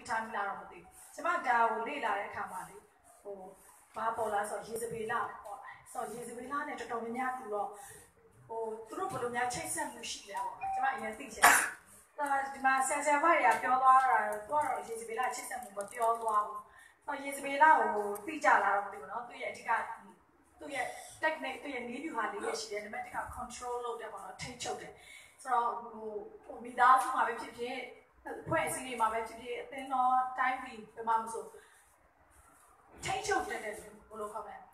time လာတော့မသိကျမဒါကိုလေ့လာတဲ့အခါမှာလေဟိုဘာပေါ်လာဆိုရေစပေလာပေါ့ဆိုရေစပေလာနဲ့တော်တော်များများသူတော့သူတို့ဘယ်လိုများချိတ်ဆက်မှုရှိလဲပေါ့ကျမအရင်သိချင်တယ်ဒီမှာဆန်ဆန်မတွေကပြောသွားတာတော့ရေစပေလာချိတ်ဆက်မှုမပြောသွားဘူးရေစပေလာကိုသိကြလာတော့မသိဘူးเนาะသူရဲ့အဓိကသူရဲ့ technique သူရဲ့နည်းဗျူဟာလေးရရှိတယ်နံပါတ်1က control လုပ်တယ်ပေါ့နော်ထိန်းချုပ်တယ်ဆိုတော့ဟိုမိသားစုမှာပဲဖြစ်ဖြစ်ဖွဲ့အစည်းတွေမှာပဲဖြစ်ဖြစ်အသင်းတော်တိုင်းပြည်ဘယ်မှာမဆိုထိန်းချုပ်တဲ့ဘယ်လိုခေါ်မလဲ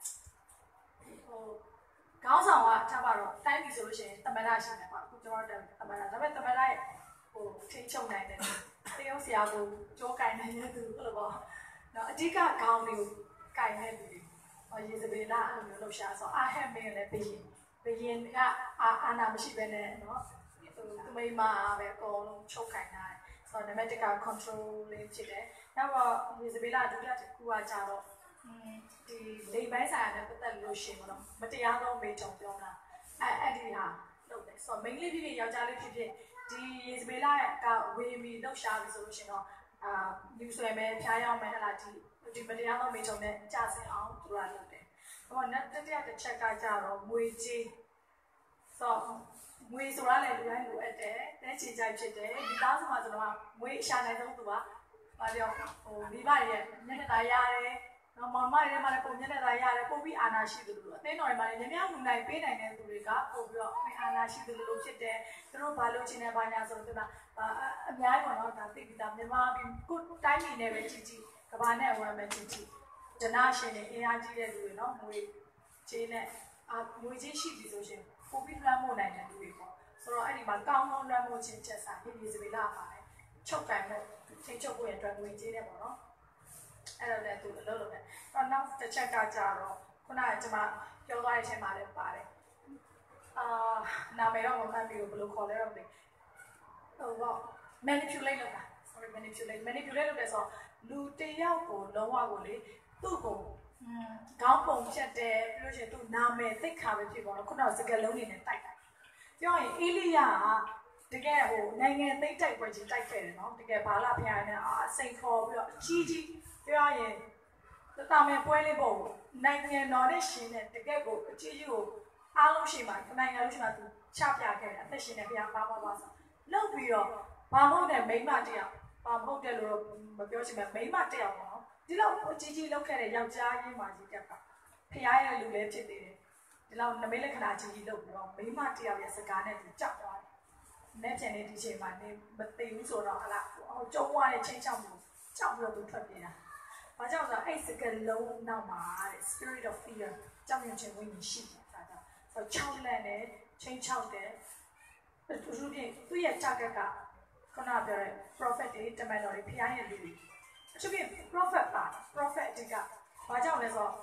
ခေါင်းဆောင်ကထားပါတော့တိုင်းပြည်ဆိုလို့ရှိရင်သမ္မတရှိတယ်ပေါ့အခုကျွန်တော်တို့သမ္မတဒါပေမဲ့သမ္မတရဲ့ထိန်းချုပ်နိုင်တယ်တရုတ်ဆရာကိုကြောကင်နိုင်တဲ့သူဟုတ်လို့ပေါ့နော်အဓိကခေါင်းတွေကိုကင်တဲ့သူတွေရေစပေလာအဲ့လိုမျိုးလှုပ်ရှားဆိုအာဟက်မင်းလည်းဘယင်ကအာနာမရှိဘဲနဲ့နော်သူမိမပဲအကုန်လုံးချုပ်ကင်ထားတယ်ဆိုတော့နံပါတ်1က control လေးဖြစ်တယ်နောက်တော့ရေစပေလာဒုတိယတစ်ခုကကြတော့ဒီလိမ်ပိုင်းဆိုင်ရာနဲ့ပတ်သက်လို့ရှိရင်တော့မတရားသောမိတုံပြောတာအဲ့ဒီဟာလုပ်တယ်ဆိုတော့ main လေးဖြစ်ဖြစ်ယောက်ျားလေးဖြစ်ဖြစ်ဒီရေစပေလာရဲ့ကဝေမီလှုပ်ရှားပြီဆိုလို့ရှိရင်တော့new ဆွဲမယ်ဖျားရောက်မယ်ဟလာဒီမတရားသောမိတုံနဲ့ကြာစင်အောင်သူကလုပ်တယ်ဟောနောက်တစ်ချက်ကကြတော့ငွေကြေးဆိုငွေဆိုတာလည်းလူတိုင်းလိုအပ်တယ်တဲ့ချေကြိုက်ဖြစ်တယ်ဒီသားစုမှာဆိုတော့ငွေအရှာနိုင်ဆုံးသူကဘာပြောမိဘရဲ့မျက်နှာသားရတယ်နော်မောင်မတွေမှာလည်းပုံမျက်နှာသားရတယ်ပုံပြီးအာနာရှိသူတို့အသိတော်တွေမှာလည်းများများလူနိုင်ပေးနိုင်တဲ့သူတွေကပုံပြီးတော့အာနာရှိသူတို့ဖြစ်တယ်သူတို့ဘာလို့ချင်နေပါညာဆိုတော့သူကအများကြီးပေါ့နော်ဒါသိပြီးသားမြန်မာပြည်ကိုတိုင်းပြည်နဲ့ပဲကြည့်ကြည့်ကဘာနဲ့အဝမ်းပဲကြည့်ကြည့်ဒနာရှင်တွေအင်အားကြီးတဲ့လူတွေနော်ငွေကြေးနဲ့ငွေကြေးရှိပြီဆိုရှင်ပုံပြီးလွှမ်းမိုးနိုင်တဲ့လူတွေပေါ့ဆိုတော့အဲ့ဒီမှာကောင်းကောင်းလွှမ်းမိုးခြင်းချက်စာဟိဒီစပေလာပါတယ်ချုပ်ကင်မဲ့ထိချုပ်ဖို့ရအတွက်ငွေကြေးနဲ့ပေါ့နော်အဲ့တော့လည်းသူအလုပ်လုပ်တယ်တော့နောက်တစ်ချက်ကကြတော့ခုနကကျွန်မပြောသွားတဲ့အချိန်မှာလည်းပါတယ်နာမည်တော့မမှတ်ပြီးဘယ်လိုခေါ်လဲတော့မသိဟုတ် manipulate လုပ်တာ sorry manipulate လုပ်တယ်ဆိုတော့လူတယောက်ကိုလုံးဝကိုလေသူ့ကိုခေါင်းပုံဖြတ်တယ်ပြီးလို့ရှိရင်သူနာမည်သိခါပဲဖြစ်ပေါ့နော်ခုနကစကလုံးနေနဲ့တိုက်တယ်ပြောရင်အေလိယကတကယ်နိုင်ငံသိမ့်တိုက်ပွဲကြီးတိုက်ခဲ့တယ်နော်တကယ်ဘာလာဖျားနေစိန်ခေါ်ပြီးတော့အကြီးပြောရင်တာမန်ပွဲလေးပေါ့နိုင်ငံတော်နဲ့ရှင်တဲ့တကယ်ကိုအကြီးကိုအားလုံးရှိမှနိုင်ငံလုံးရှိမှသူချပြခဲ့တယ်အသက်ရှင်နေဖျားပါဆိုလောက်ပြီးတော့ဘာမဟုတ်တဲ့မိန်းမတယောက်ဘာမဟုတ်တဲ့လို့မပြောချင်ဘူးမိန်းမတယောက်ပေါ့နော်ဒီလောက်အကြီးလောက်ခဲ့တဲ့ယောက်ျားကြီးမှကြီးတက်ကဖျားရဲ့လူလည်းဖြစ်သေးတယ်ဒီလောက်နမိတ်လက္ခဏာကြီးလုပ်ပြီးတော့မိန်းမတယောက်ရဲ့စကားနဲ့သူကြောက်သွားတယ်။နဲ့ပြန်နေဒီချိန်မှာနေမသိဘူးဆိုတော့ဟလာကျုံးသွားတဲ့ချင်းချောက်မှုကြောက်ပြီးတော့သူထွက်ပြေးတာ။ဘာကြောင့်လဲဆိုတော့အဲ့စကလုံးနောက်မှာတဲ့ spirit of fear ကြောက်ရွံ့ခြင်းဝိညာဉ်ရှိတယ်ဒါကြောင့်ဆိုချောက်လက်နဲ့ချင်းချောက်တယ်သူ့ရဲ့ target ကခုနပြောတဲ့ prophet တွေတမန်တော်တွေဖျားရဲ့လူတွေအထူးဖြင့် prophet ပါ prophet အတိကဘာကြောင့်လဲဆိုတော့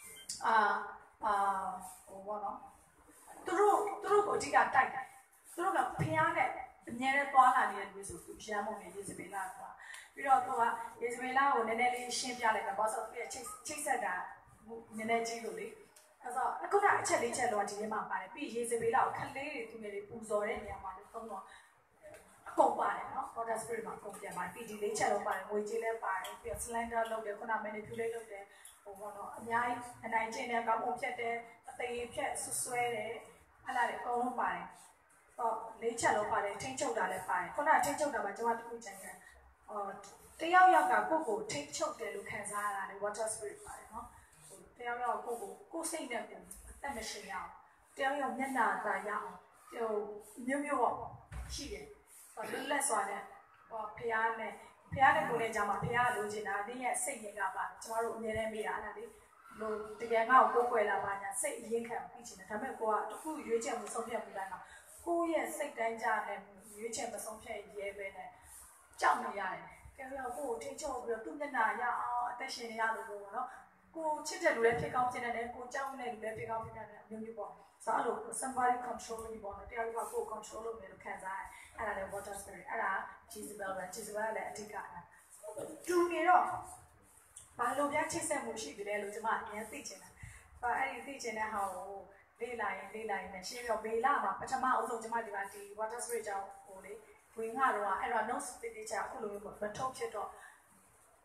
ဘောနော်သူတို့ကိုအဓိကတိုက်တယ်သူတို့ကဖျားနဲ့အမြဲတမ်းသွားလာနေတဲ့လူဆိုသူရမ်းမုံနေရေစပေလာကွာပြီးတော့သူကရေစပေလာကိုနည်းနည်းလေးရှင်းပြလိုက်တယ်ဘာလို့ဆိုတော့ချိတ်ဆက်တာနည်းနည်းကြီးလို့လေအဲဆိုအခုကအချက်လေးချက်တော့ဒီထဲမှာပါတယ်ပြီးရေစပေလာကိုခလေးတွေသူငယ်တွေပူဇော်တဲ့နေရာမှာလည်းသုံးတော့အကုန်ပါတယ်နော် water spirit မှာကုန်ပြန်ပါတယ် PD လေးချက်လုံးပါတယ်ငွေကြေးလည်းပါတယ်ပြီးတော့ cylinder လုပ်တယ်ခုန manipulate လုပ်တယ်ဘောနော်အများကြီးအနိုင်ကျင့်တယ်ကောင်းပုံဖြတ်တယ်အသေးဖြတ်ဆွဲတယ်အဲ့ဒါတွေအကုန်လုံးပါတယ်လေးချက်လုံးပါတယ်ထိန်းချုပ်တာလည်းပါတယ်ခုနထိန်းချုပ်တာမှာကျွန်မတခုကြံခဲ့တယောက်ကကိုယ်ထိန်းချုပ်တယ်လို့ခံစားရတာလေ water spirit ပါတယ်နော်တယောက်ကိုစိတ်နဲ့ပြန်အသက်မရှင်ရအောင်တယောက်မျက်နှာသာရအောင်မျိုးပေါ့ရှိတယ်လွတ်လပ်စွာနဲ့ဖျားနဲ့ကိုယ်နဲ့ကြာမှာဖျားလိုချင်တာတင်းရဲ့စိတ်ရင်းကပါကျမတို့အများနဲ့မေးတာအဲ့ဒါလေလို့တကယ်ငါ့ကိုကိုယ်ွယ်လာပါညာစိတ်အရင်ခံပြီးချင်တယ်ဒါပေမဲ့ကိုကတခုရွေးချယ်မှုဆုံးဖြတ်မှုတိုင်းမှာကိုယ့်ရဲ့စိတ်တိုင်းကြတဲ့ရွေးချယ်မဆုံးဖြတ်ရဲပဲနဲ့ကြောက်နေရတယ်ကိုယ်ထိချုပ်ပြီးတော့သူ့မျက်နှာရအောင်အသက်ရှင်နေရလို့ပေါ့နော်ကိုချစ်တဲ့လူလည်းဖြစ်ကောင်းဖြစ်တယ်ကိုကြောက်နေတဲ့လူလည်းဖြစ်ကောင်းဖြစ်တယ်အမျိုးမျိုးပေါ့ဆိုတော့အဲ့လို somebody control လို့ပေါ့နော်တရားကကို control လုပ်နေလို့ခံစားရတယ်အဲ့ဒါလည်း water spirit အဲ့ဒါ Jezebel လည်းအဓိကတူနေတော့ဘာလို့ပြချိတ်ဆက်မှုရှိပြီလဲလို့ကျွန်မအရင်သိချင်တာအဲ့ဒီသိချင်တဲ့ဟာကိုလေ့လာရင်နဲ့ရှင်းပြီးတော့ဘေလာမှာပထမအဆုံးကျွန်မဒီမှာဒီ water spirit ကြောင့်လေဝင်ကတော့အဲ့တော့ notes တိတိကျအခုလိုမျိုးမထုတ်ဖြစ်တော့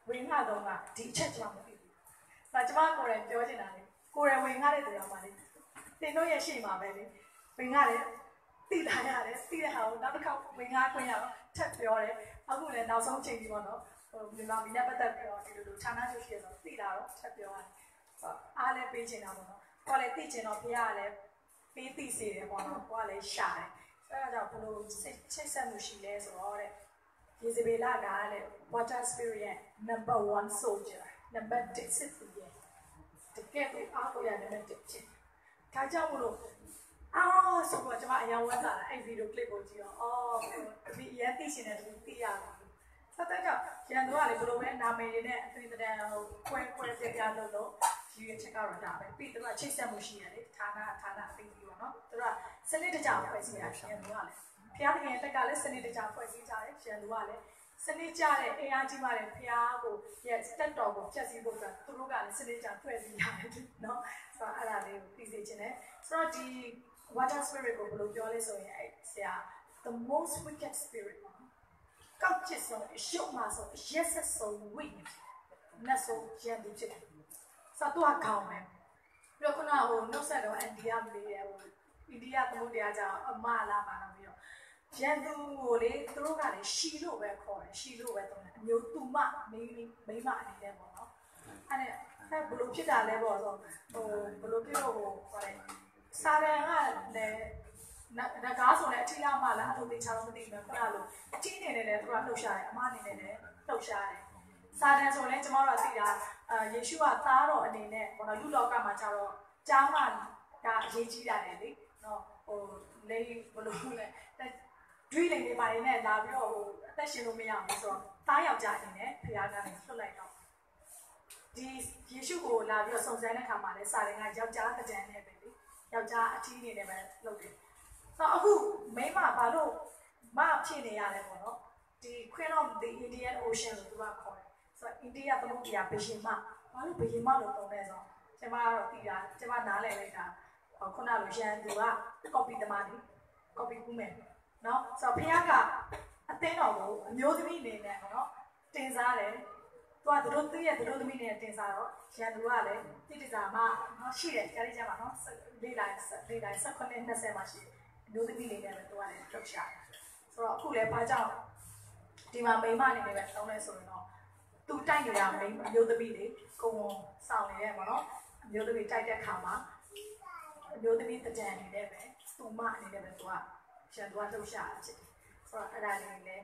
ဝင်ငါတော့ကဒီအချက်ကျွန်တော်မသိဘူး။ဒါကျွန်မကိုယ်တိုင်ပြောချင်တာလေကိုယ်တိုင်ဝင်ငါတဲ့တူအောင်ပါလေ။တင်တို့ရဲ့ရှေ့မှာပဲလေဝင်ငါတယ်တိလာရတယ်တိတဲ့ဟာကိုနောက်တစ်ခေါက်ဝင်ငါခွင့်ရတော့ထပ်ပြောတယ်အခုလည်းနောက်ဆုံးချိန်ကြီးပေါ့နော်ဟိုမြန်မာပြည်နဲ့ပတ်သက်ပြီးတော့ဒီလိုဌာနချုပ်ရှိရဆိုတိလာတော့ထပ်ပြောရတယ်။အားလည်းပေးချင်တာပေါ့နော်။ကိုယ်လည်းသိချင်တော့ဖေကလည်းပေးသိစေတယ်ပေါ့နော်။ကိုကလည်းရှာတယ်။အဲဒါကြောင့်ဘလို့ချိတ်ဆက်မှုရှိလဲဆိုတော့တဲ့ယေဇဗေလကလည်း water spirit ရဲ့ number 1 soldier number 1စစ်သူရဲ့တကယ်ကိုအားကိုရတဲ့တစ်ချက်။ဒါကြောင့်မလို့ဆိုတော့ကျွန်မအရင်ဝတ်လာအဲ့ဗီဒီယိုကလစ်ကိုကြည့်တော့ဒီအရင်သိရှင်တဲ့သူသိရတာ။ဆက်တဲ့ကြောင့်ရန်သူကလည်းဘလို့ပဲနာမည်တွေနဲ့အသွင်တန်းဟိုခွဲပြလို့ဒီရချက်ကတော့ဒါပဲပြီးသူကချိတ်ဆက်မှုရှိရတယ်ဌာနအသိပြီးတော့နော်သူကစနစ်တကျဖွဲ့စည်းရရှင်သူကလည်းဖျားတကယ်တက်ကလည်းစနစ်တကျဖွဲ့စည်းကြတယ်ရှင်သူကလည်းစနစ်ကျတဲ့အင်အားကြီးမှလည်းဖျားကိုရဲ့တက်တော်ကိုဖြတ်စည်းဖို့ဆိုသူတို့ကလည်းစနစ်ကျဖွဲ့စည်းရတယ်နော်ဆိုတော့အဲ့ဒါလေးကိုသိစေချင်တယ်ဆိုတော့ဒီ water spirit ကိုဘယ်လိုပြောလဲဆိုရင်အဲ့ဆရာ the most wicked spirit ကောက်ချစ်ဆုံးအရှုံးမှာဆိုရက်ဆက်ဆုံးဝိညာဉ်နတ်ဆုံးရန်သူဖြစ်တယ်စတော့ကောင်းမယ်ပြီးတော့ခုနဟိုနှုတ်ဆက်တော့အန်ဒီယာလေးရဲ့ဟိုအိန္ဒိယသမုဒ္ဒရာကြောင့်အမလာပါတော့ပြီးတော့ရန်သူကိုလေသူတို့ကလည်းရှီလို့ပဲခေါ်တယ်ရှီလို့ပဲသုံးတယ်အမျိုးသူမမိမအနေနဲ့ပေါ့နော်အဲ့ဘလို့ဖြစ်တာလဲပေါ့ဆိုဟိုဘလို့ဖြစ်လို့ဟိုခေါ်တယ်စာရန်ကလည်းနဂါးဆိုလည်းအထီးလာမှလားအထုပ်သေးချောင်းမသိဘူးခုနလိုအထီးနေနဲ့လည်းသူကလှုပ်ရှားတယ်အမအနေနဲ့လည်းလှုပ်ရှားတယ်စာတန်ဆိုလည်းကျမတို့ကသိတာယေရှုကသားတော်အနေနဲ့ဘောနော်လူလောကမှာကျတော့ကျောင်းကအရေးကြီးတာလေနော်ဟိုလေဘယ်လိုพูดလဲဒွိလိန်တွေပါနေနဲ့လာပြီးတော့ဟိုအသက်ရှင်လို့မရဘူးဆိုတော့သားယောက်ျားအနေနဲ့ဖခင်ကနေလွတ်လိုက်တော့ဒီယေရှုကိုလာပြီးတော့စုံစမ်းတဲ့အခါမှာလည်းစာတန်ကယောက်ျားတကြံနဲ့ပဲလေယောက်ျားအထီးအနေနဲ့ပဲလုပ်တယ်ဆိုတော့အခုမိန်းမဘာလို့မဖြစ်နေရလဲပေါ့နော်ဒီ Queen of the Indian Ocean လို့သူကခေါ်တယ်ဆိုတော့အိန္ဒိယသမုဒ္ဒရာဘယင်မဘာလို့ဘယင်မလို့ပြောလဲဆိုတော့ကျွန်မကတော့သိတာကျွန်မနားလည်လိုက်တာခုနလိုရန်သူက copy သမားတွေ copy ကူးမယ်နော်ဆိုတော့ဖခင်ကအသင်းတော်ကိုအမျိုးသမီးအနေနဲ့ပေါ့နော်တင်စားတယ်သူတို့သိရသူတို့သမီးနဲ့တင်စားတော့ရန်သူကလည်းတိတိကျကျမှနော်ရှိတယ်ကြားရကြပါနော်လေးတိုင်း19-20မှာရှိတယ်အမျိုးသမီးလေးနဲ့ပဲသူကလည်းလှုပ်ရှားတယ်ဆိုတော့အခုလည်းဘာကြောင့်ဒီမှာမိန်းမအနေနဲ့ပဲတောင်းလဲဆိုရင်တော့သူတိုက်နေတာမိန်းအမျိုးသမီးတွေကိုဝန်ဆောင်နေတယ်ပေါ့နော်အမျိုးသမီးတိုက်တဲ့ခါမှာအမျိုးသမီးတကြံအနေနဲ့ပဲသူမအနေနဲ့ပဲသူကရန်သူကလှုပ်ရှားတာဖြစ်တယ်ဆိုတော့အဲ့ဒါလေးလည်း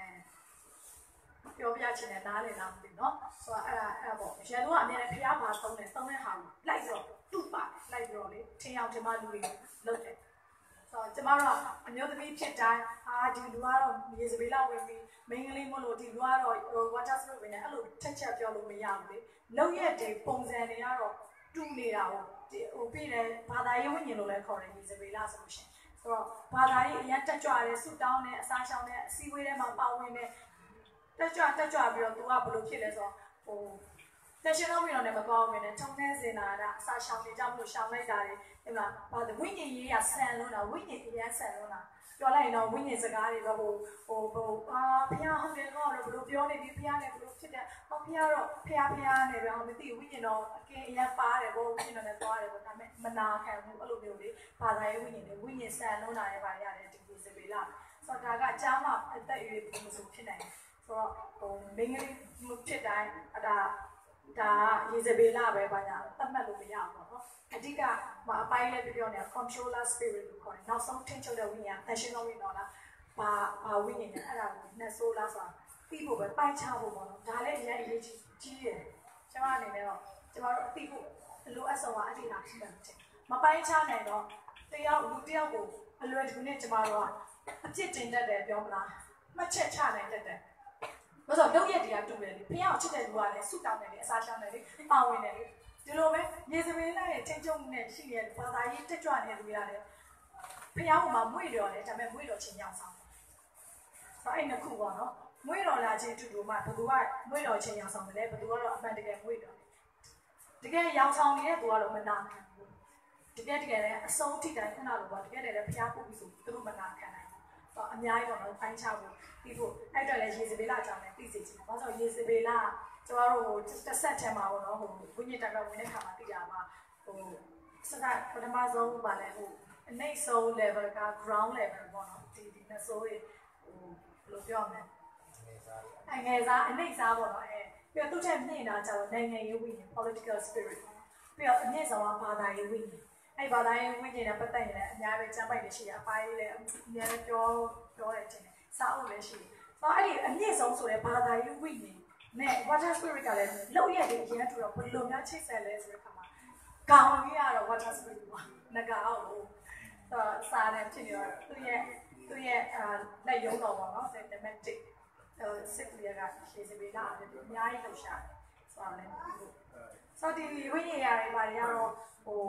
ပြောပြချင်တယ်နားလည်လားမသိနော်ဆိုတော့အဲ့ဒါပေါ့ရန်သူကအမြဲတမ်းဖျားပါသုံးတဲ့ဟာကိုလိုက်ပြီးတော့သူ့ပါလိုက်ပြီးတော့လေထင်အောင်ဒီမှာလူတွေလုပ်တယ်ဆိုတော့ကျမတို့အမျိုးသမီးဖြစ်တိုင်းဒီလူကတော့ရေစပေးလောက်ဝင်ပြီးမိန်းကလေးမလို့ဒီလူကတော့ water spirit ဝင်နေအဲ့လိုချက်ပြောလို့မရဘူးလေလုံရက်တွေပုံစံတွေကတော့တူနေတာဟိုပြီးတယ်ဘာသာရေးဝိညာဉ်လို့လည်းခေါ်တယ်ရေစပေးလောက်ဆိုလို့ရှိရင်ဆိုတော့ဘာသာရေးအရင်တက်ကြွတယ်ဆူတောင်းတယ်အစားရှောင်းတယ်အစည်းအဝေးထဲမှာပါဝင်တယ်တက်ကြွပြီးတော့သူကဘယ်လိုဖြစ်လဲဆိုတော့ဟိုတက်ရှင်တော့ပြီးတော့လည်းမကောင်းဘူးနဲ့ထုံထဲစင်တာကအစာရှောင်နေကြမလို့ရှောင်လိုက်တာလေဒီမှာဘာဝိညာဉ်ရေးကဆန်လို့လားဝိညာဉ်အရင်ဆန်လို့လားပြောလိုက်ရင်တော့ဝိညာဉ်စကားတွေတော့ဟိုဖះဟုတ်တယ်ကောတော့ဘယ်လိုပြောနေပြီဖះနဲ့ဘယ်လိုဖြစ်တယ်ဟောဖះတော့ဖះနဲ့ပဲဟောမသိဝိညာဉ်တော့အကင်းအရင်ပါတယ်ဗောဝိညာဉ်တော့လည်းသွားတယ်ဗောဒါပေမဲ့မနာခံဘူးအဲ့လိုမျိုးလေဘာသာရေးဝိညာဉ်တွေဝိညာဉ်ဆန်လို့လာရဲ့ဗာရတယ်ဒီစပေလာဆိုတော့ဒါကကြားမှအသက်အရွယ်ပုံစံဖြစ်နိုင်တယ်ဆိုတော့ဟိုမိန်းကလေးဖြစ်တိုင်းဒါရေစပေလာပဲဘာညာသတ်မှတ်လို့မရဘူးပေါ့နော်အဓိကမအပိုင်းလေးပြောနေတာ controller spirit လို့ခေါ်တယ်နောက်ဆုံးထိန်းချုပ်တဲ့ဝိညာဉ် tension ဝိညာဉ်တော့လားဘာဝိညာဉ်လဲအဲ့ဒါကိုနှက်ဆိုးလားဆိုတာသိဖို့ပဲပိုင်းခြားဖို့ပေါ့နော်ဒါလည်းအရင်အရေးကြီးတယ်ကျွန်မအနေနဲ့တော့ကျွန်တော်တို့အသိဖို့လိုအပ်ဆုံးကအတိအကျဖြစ်တယ်မပိုင်းခြားနိုင်တော့လူတယောက်ကိုအလွယ်တကူနဲ့ကျွန်တော်တို့ကအပြစ်တင်တတ်တယ်ပြောမလားမှတ်ချက်ချနိုင်တတ်တယ်ဘာလို့တော့ရက်တွေကတူတယ်လေဖះကိုချစ်တဲ့လူကလည်းဆုတောင်းတယ်လေအစားရှောင်းတယ်လေပါဝင်တယ်လေဒီလိုပဲရေစပင်းလိုက်ရဲ့ချင်းချုံနဲ့ရှိနေတဲ့ဘာသာရေးတက်ကြွနေတဲ့လူတွေကလည်းဖះကမှမွေ့တော်တယ်ဒါပေမဲ့မွေ့တော်ချင်းရောက်ဆောင်တယ်ဆိုအဲ့နှစ်ခုပေါ့နော်မွေ့တော်လာချင်းတူတူမှဘသူကမွေ့တော်ချင်းရောက်ဆောင်တယ်လေဘသူကတော့အမှန်တကယ်မွေ့တော်တယ်တကယ်ရောက်ဆောင်နေတဲ့သူကတော့မနာခံဘူးတကယ်လည်းအဆုံးထိတိုင်းခုနလိုပေါ့တကယ်လည်းဖះပုတ်ပြီးဆိုသူတို့မနာခံနိုင်ဘူးအများကြီးပေါ့နော်ဖိုင်းချဖို့ပြီးဖို့အဲ့တော့လည်းရေစပယ်လာကြောင်းလည်းသိစေချင်တယ်။ဘာလို့ရေစပယ်လာကျကျမတို့တစ်ဆက်ထဲမှာပေါ့နော်ဟိုဝိညာဉ်တိုင်မှာဝင်တဲ့ခါမှာသိကြမှာဟိုစကပထမဆုံးပါလဲဟိုအနိမ့်ဆုံး level က ground level ပေါ့နော်ဒီနဆိုးတွေဟိုဘယ်လိုပြောမလဲငယ်စားအနိမ့်စားပေါ့နော်ပြီးတော့သူ့ထက်မြင့်တာကျတော့နိုင်ငံရေးဝိညာဉ် political spirit ပြီးတော့အမြင့်ဆုံးကဘာသာရေးဝိညာဉ်အဲ့ဘာသာရေးဝိညာဉ်နဲ့ပတ်သက်ရင်လည်းအများပဲကျမ်းပိုက်တွေရှိတယ်အပိုင်းလေးလည်းအများပဲပြောတယ်ခြင်းနဲ့စာအုပ်လည်းရှိတယ်ဆိုတော့အဲ့ဒီအမြင့်ဆုံးဆိုတဲ့ဘာသာရေးဝိညာဉ်နဲ့ water spirit ကလည်းလောက်ရက်တွေအရင်တူတော့ဘယ်လိုများချိတ်ဆက်လဲဆိုတဲ့ခါမှာကောင်းကြီးကတော့ water spirit ပေါ့ငကားအောင်လို့စာနဲ့ဖြစ်နေတော့သူ့ရဲ့လက်ရုံးတော်ပေါ့နော် systematic စစ်ပြေကရှေ့စပေးလာတယ်အများကြီးလှူရှာတယ်ဆိုတော့လည်းဆိုတော့ဒီဝိညာဉ်ရတယ်ဘာတွေကတော့ဟို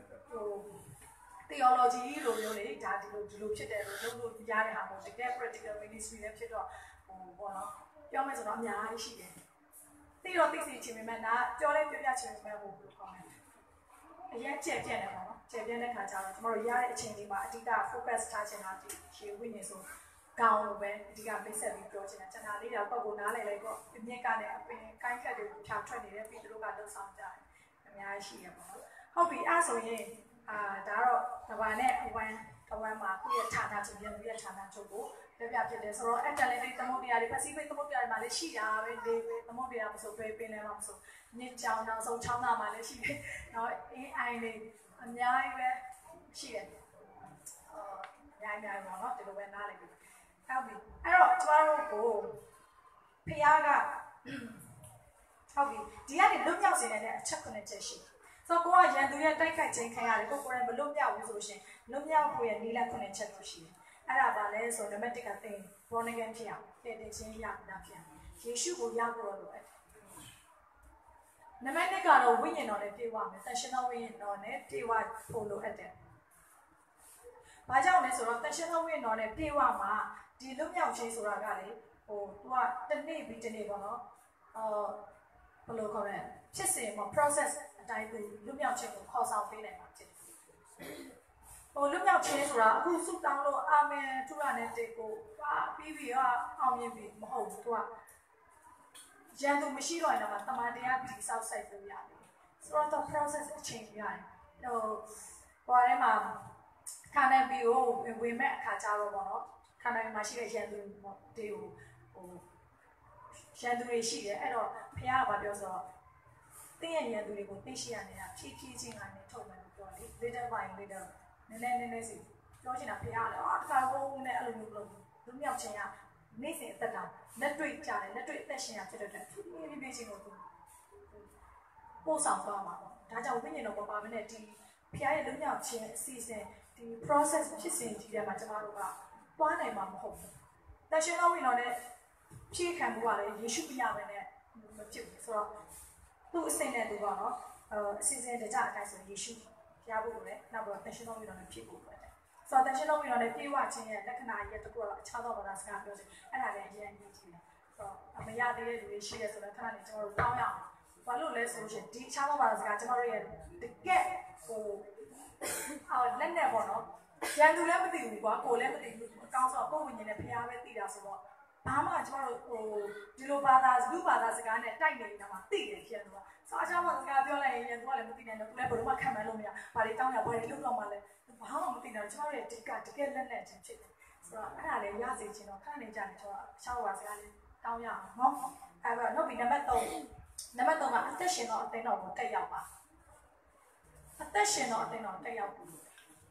theology လိုမျိုးလေဒါဒီလိုဖြစ်တယ်လို့လုပ်လို့ရတဲ့ဟာပေါ့တကယ် practical ministry လည်းဖြစ်တော့ဟိုပေါ့နော်ပြောမယ်ဆိုတော့အများကြီးရှိတယ်သိတော့သိစီချင်ပေမဲ့ဒါပြောလဲပြောပြချင်ပေမဲ့ဟိုဘယ်လိုခေါ်မလဲအရင်ကျက်ပြက်နေပါတော့ကျက်ပြက်တဲ့ခါကျတော့ကျွန်တော်တို့ရတဲ့အချိန်လေးမှာအဓိက focus ထားချင်တာဒီရှေ့ဝိညာဉ်ဆိုကောင်းလို့ပဲအဓိကမိတ်ဆက်ပြီးပြောချင်တာကျွန်တော်လေးတော့ပုံကိုနားလည်လိုက်တော့အမြင့်ကနဲ့အပင်ကိုင်းခက်တွေကိုဖြာထွက်နေတဲ့ပြည်သူတို့ကလှုပ်ဆောင်ကြတယ်အများကြီးရှိရပါတော့ဟုတ်ပြီအဲ့ဆိုရင်ဒါတော့တဘာနဲ့အဝမ်းမှာကိုယ့်ရဲ့ဌာနချုပ်ပြန်ပြီးရဲ့ဌာနချုပ်ကိုပြပြဖြစ်တယ်ဆိုတော့အဲ့တန်လေးသမုဒ္ဒရာတွေ Pacific သမုဒ္ဒရာတွေမှာလည်းရှိတာပဲလေသမုဒ္ဒရာမဆိုပဲပင်လယ်မှာမဆိုမြစ်ကြောင်နောက်ဆုံးချောင်းသားမှာလည်းရှိတယ်နော် AI တွေအများကြီးပဲရှိတယ်အများကြီးပေါ့နော်ဒီလိုပဲနားလည်ပြီဟုတ်ပြီအဲ့တော့ကျမတို့ကိုဖျားကဟုတ်ပြီဒီကနေလွတ်မြောက်စေတဲ့အချက်9ချက်ရှိဆိုတော့ကိုကရန်သူရဲ့တိုက်ခိုက်ခြင်းခံရတယ်ကိုယ်ကိုယ်တိုင်မလွတ်မြောက်ဘူးဆိုရှင်လွတ်မြောက်ဖို့ရဲ့နည်းလမ်း9ချက်လို့ရှိတယ်အဲ့ဒါပါလဲဆိုနံပါတ်1ကသင် born again ဖြစ်အောင်တည်တည်ချင်းရတာဖြစ်အောင်ယေရှုကိုရဖို့လို့အဲ့နံပါတ်2ကတော့ဝိညာဉ်တော်နဲ့ပြေဝမယ်တန်ရှင်သောဝိညာဉ်တော်နဲ့ပြေဝဖို့လို့အပ်တယ်ဘာကြောင့်လဲဆိုတော့တန်ရှင်သောဝိညာဉ်တော်နဲ့ပြေဝမှာဒီလွတ်မြောက်ခြင်းဆိုတာကလေဟိုသူကတစ်နေ့ပြီးတစ်နေ့ပေါ့နော်ဘယ်လိုခေါ်လဲဖြစ်စဉ်ပေါ့ process အတိုင်းသူလွတ်မြောက်ခြင်းကိုခေါ်ဆောင်ပေးနိုင်မှာဖြစ်တယ်ဟိုလွတ်မြောက်ခြင်းဆိုတာအခုဆုတောင်းလို့အာမင်ထုရနဲ့တေကိုပြီးပြီးအောင်မြင်ပြီမဟုတ်ဘူးသူကရန်သူမရှိတော့ရင်တော့တမန်တရားဒီဆောက်ဆိုင်လို့ရတယ်ဆိုတော့ process အချိန်ကြီးရတယ်ဟိုဘာလဲမှာခါနေပြီးကိုဝင်မဲ့အခါကြတော့ပေါ့နော်ခန္ဓာမှာရှိတဲ့ရန်သူပေါ့ဒီကိုဟိုရန်သူတွေရှိတယ်အဲ့တော့ဖခင်ကပြောဆိုတော့တင်းရဲ့ရန်သူတွေကိုသိရှိရနေတာဖြည်းဖြည်းချင်းကနေထုတ်မယ်လို့ပြောတယ် little by little နည်းနည်းစီပြောချင်တာဖခင်ကလည်းတခါဘုံနဲ့အဲ့လိုမျိုးလုပ်လူမြောက်ခြင်းကနေ့စဉ်အသက်တာလက်တွေ့ကြတယ်လက်တွေ့အသက်ရှင်ရဖြစ်တဲ့အတွက်ဖြည်းဖြည်းချင်းကိုပို့ဆောင်သွားမှာပေါ့ဒါကြောင့်ဝိညာဉ်တော်ပေါ်ပါမနဲ့ဒီဖခင်ရဲ့လူမြောက်ခြင်းအစီအစဉ်ဒီ process ဖြစ်စဉ်ကြီးထဲမှာကျမတို့ကတွားနိုင်မှာမဟုတ်ဘူးတန်ရှင်တော်ဝိညာဉ်တော်နဲ့ဖြည့်ခံမှုကလည်းယေရှုပြရမယ်နဲ့မဖြစ်ဘူးဆိုတော့သူ့အစိမ့်နဲ့သူကနော်အစီအစဉ်တကြအတိုင်းဆိုယေရှုပြဖို့လိုတယ်နောက်တော့တန်ရှင်တော်ဝိညာဉ်တော်နဲ့ဖြည့်ဖို့လိုတယ်ဆိုတော့တန်ရှင်တော်ဝိညာဉ်တော်နဲ့ပြေဝခြင်းရဲ့လက္ခဏာရဲ့တကူတော့အခြားသောဘာသာစကားပြောချင်အဲ့ဒါလည်းအရင်ကြီးတယ်ဆိုတော့အမရသေးတဲ့လူတွေရှိရဲဆိုတော့ခဏနေကျွန်တော်တို့တောင်းရအောင်ဘာလို့လဲဆိုရှင်ဒီအခြားသောဘာသာစကားကျွန်တော်တို့ရဲ့တကယ်ဟိုလက်နဲ့ပေါ့နော်ရန်သူလည်းမသိဘူးကွာကိုလည်းမသိဘူးအကောင်းဆုံးကိုယ်ဝိညာဉ်နဲ့ဖျားပဲသိတာဆိုတော့ဘာမှကျွန်တော်တို့ဟိုဒီလိုဘာသာလူဘာသာစကားနဲ့တိုက်နေတာမှသိတယ်ကျန်တော့ဆိုအချောင်းဘာသာစကားပြောလိုက်ရင်သူကလည်းမသိနိုင်တော့သူလည်းဘယ်လိုမှခံမလို့မရဘာတွေတောင်းရဘာတွေလုပ်တော့မှလည်းဘာမှမသိနိုင်ကျွန်တော်ရဲ့ဒီကတကယ်လက်နဲ့ချင်းဖြစ်တယ်ဆိုတော့အဲ့ဒါလည်းရစေချင်တော့ခဏနေကြတယ်ကျွန်တော်အချောင်းဘာသာစကားလေးတောင်းရအောင်နော်အဲ့တော့နောက်ပြီးနံပါတ်3ကအသက်ရှင်တော့အသိတော်ကိုတက်ရောက်ပါအသက်ရှင်တော့အသိတော်တက်ရောက်ဘူး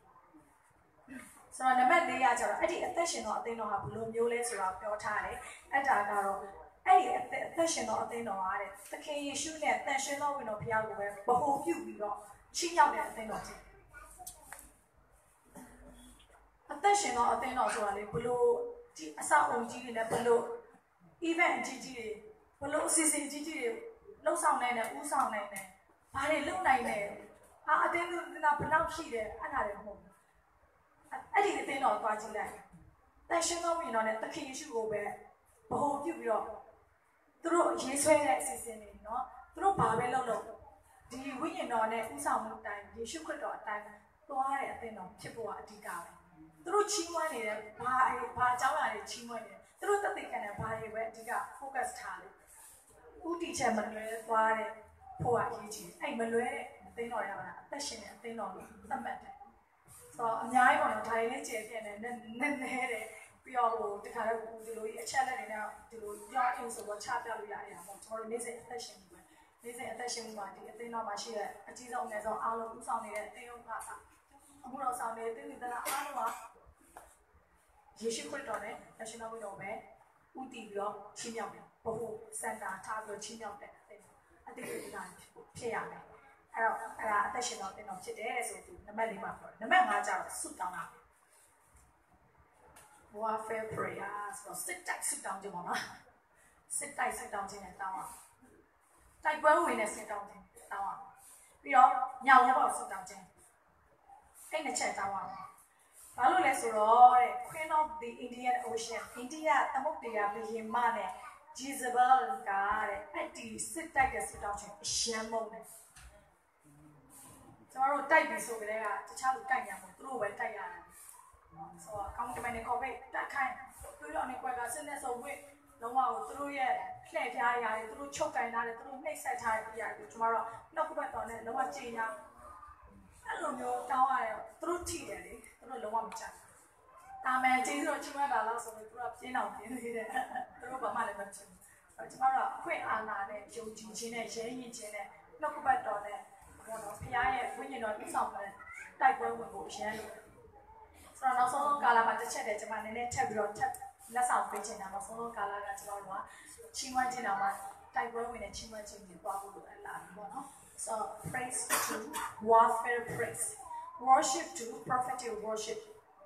ဆိုတော့နံပါတ်4ကကျတော့အဲ့ဒီအသက်ရှင်တော့အသိတော်ဟာဘယ်လိုမျိုးလဲဆိုတာပြောထားတယ်အဲ့ဒါကတော့အဲ့ဒီအသက်ရှင်တော့အသိတော်ဟာတဲ့သခင်ယေရှုနဲ့တန်ရှင်တော်ဝင်တော်ဘုရားကိုပဲဗဟိုပြုပြီးတော့ချီးမြှောက်တဲ့အသိတော်ဖြစ်အသက်ရှင်တော့အသိတော်ဆိုတာလေဘလို့ဒီအစအုံကြီးတွေနဲ့ဘလို့ event အကြီးကြီးတွေဘလို့အစီအစဉ်အကြီးကြီးတွေလှုပ်ဆောင်နိုင်တယ်ဥဆောင်နိုင်တယ်ဘာတွေလုပ်နိုင်တယ်အတင်းကဘယ်လောက်ရှိတယ်အဲ့ဒါတွေမဟုတ်ဘူးအဲ့ဒီအတင်းတော်သွားကြည့်လိုက်တန်ရှင်တော်ဝင်တော်နဲ့သခင်ယေရှုကိုပဲဗဟိုပြုပြီးတော့သူတို့ရေးဆွဲတဲ့အစီအစဉ်တွေနော်သူတို့ဘာပဲလုပ်ဒီဝိညာဉ်တော်နဲ့ဥဆောင်မှုအတိုင်းယေရှုခရစ်တော်အတိုင်းသွားတဲ့အတင်းတော်ဖြစ်ဖို့ကအဓိကပဲသူတို့ချီးမွမ်းနေတယ်ဘာအကြောင်းအရာတွေချီးမွမ်းနေတယ်သူတို့သက်သေခံတဲ့ဘာတွေပဲအဓိက focus ထားတယ်ဦးတီချက်မလွဲသွားတဲ့ဖို့အရေးကြီးအဲ့မလွဲတဲ့အသိတော်ရတာအသက်ရှင်တဲ့အသိတော်ကိုသတ်မှတ်တယ်ဆိုတော့အများကြီးပေါ့နော်ဒါလေးကျေပြည့်နေနဲတယ်ပြီးတော့ဟိုတခါတော့ဒီလိုအချက်လက်တွေနဲ့ဒီလိုပြောအင်းဆိုတော့ချပြလို့ရတယ်ပေါ့ကျွန်တော်တို့နေ့စဉ်အသက်ရှင်နေနေ့စဉ်အသက်ရှင်မှုမှာဒီအသိတော်မှာရှိတဲ့အကြီးဆုံးအငယ်ဆုံးအားလုံးဥဆောင်နေတဲ့အသိဥပ္ပါဒအခုတော့ဆောင်နေတဲ့သိသိသနာအားလုံးကယေရှုခရစ်တော်နဲ့ National ဝိတော်ပဲဥတည်ပြီးတော့ချီးမြှောက်တယ်ဘုဟုစင်တာထားပြီးချီးမြှောက်တဲ့အသိဉာဏ်ဖြစ်ရမယ်အဲ့တော့အဲ့ဒါအသက်ရှင်တော်တင်တော်ဖြစ်တယ်ဆိုသူနံပါတ်၄မှာပြောတယ်နံပါတ်5ကျတော့ဆုတောင်းတာ warfare prayer ဆိုတော့စစ်တိုက်ဆုတောင်းခြင်းပေါ့နော်စစ်တိုက်ဆုတောင်းခြင်းနဲ့တောင်းအောင်တိုက်ပွဲဝင်တဲ့ဆုတောင်းခြင်းတောင်းအောင်ပြီးတော့ညောင်ရဲဘော်ဆုတောင်းခြင်းအဲ့နှစ်ချက်တောင်းအောင်ဘာလို့လဲဆိုတော့တဲ့ Queen of the Indian Ocean အိန္ဒိယသမုဒ္ဒရာဘုရင်မနဲ့ Jezebel ကတဲ့အဲ့ဒီစစ်တိုက်တဲ့ဆုတောင်းခြင်းအရှမ်းမုန်းတယ်ကျွန်တော်တို့တိုက်ပြီးဆိုကြတဲ့ကတခြားလူတိုက်ရမှာသူတို့ပဲတိုက်ရတယ်ဆိုတော့ကောင်းတယ်နဲ့ခေါ်ပေးတိုက်ခိုင်းပြီးတော့နေကွက်ကစစ်နဲ့ဆိုဝစ်လုံးဝကိုသူတို့ရဲ့လှည့်ဖျားရတယ်သူတို့ချုပ်ကင်ထားတယ်သူတို့နှိပ်စက်ထားတဲ့တရားကိုကျွန်တော်တို့နှုတ်ကပတ်တော်နဲ့လုံးဝကြည်ညာအဲ့လိုမျိုးတောင်းရတယ်သူတို့ထိတယ်လေသူတို့လုံးဝမကြိုက်တာမယ်ကျေးဇူးတော်ချီးမွမ်းတာလားဆိုတော့သူတို့ပြင်းအောင်ပြင်းနေတယ်သူတို့ဘာမှလည်းမချင်ဘူးကျွန်တော်တို့အခွင့်အာဏာနဲ့ယုံကြည်ခြင်းနဲ့ရဲရင်ခြင်းနဲ့နှုတ်ကပတ်တော်နဲ့ဘောနော်ဖခင်ရဲ့ဝိညာဉ်တော်ပြုဆောင်တဲ့တိုက်ပွဲဝင်ဖို့အရန်လို့ဆိုတော့နောက်ဆုံးကာလမှာတစ်ချက်တည်းကျွန်မနည်းနည်းထပ်ပြီးတော့ထပ်လက်ဆောင်ပေးချင်တာနောက်ဆုံးကာလကကျွန်တော်တို့ကချီးမွမ်းခြင်းတော်မှာတိုက်ပွဲဝင်တဲ့ချီးမွမ်းခြင်းတွေသွားဖို့လိုအပ်လာပြီပေါ့နော် so praise to warfare praise worship to prophetic worship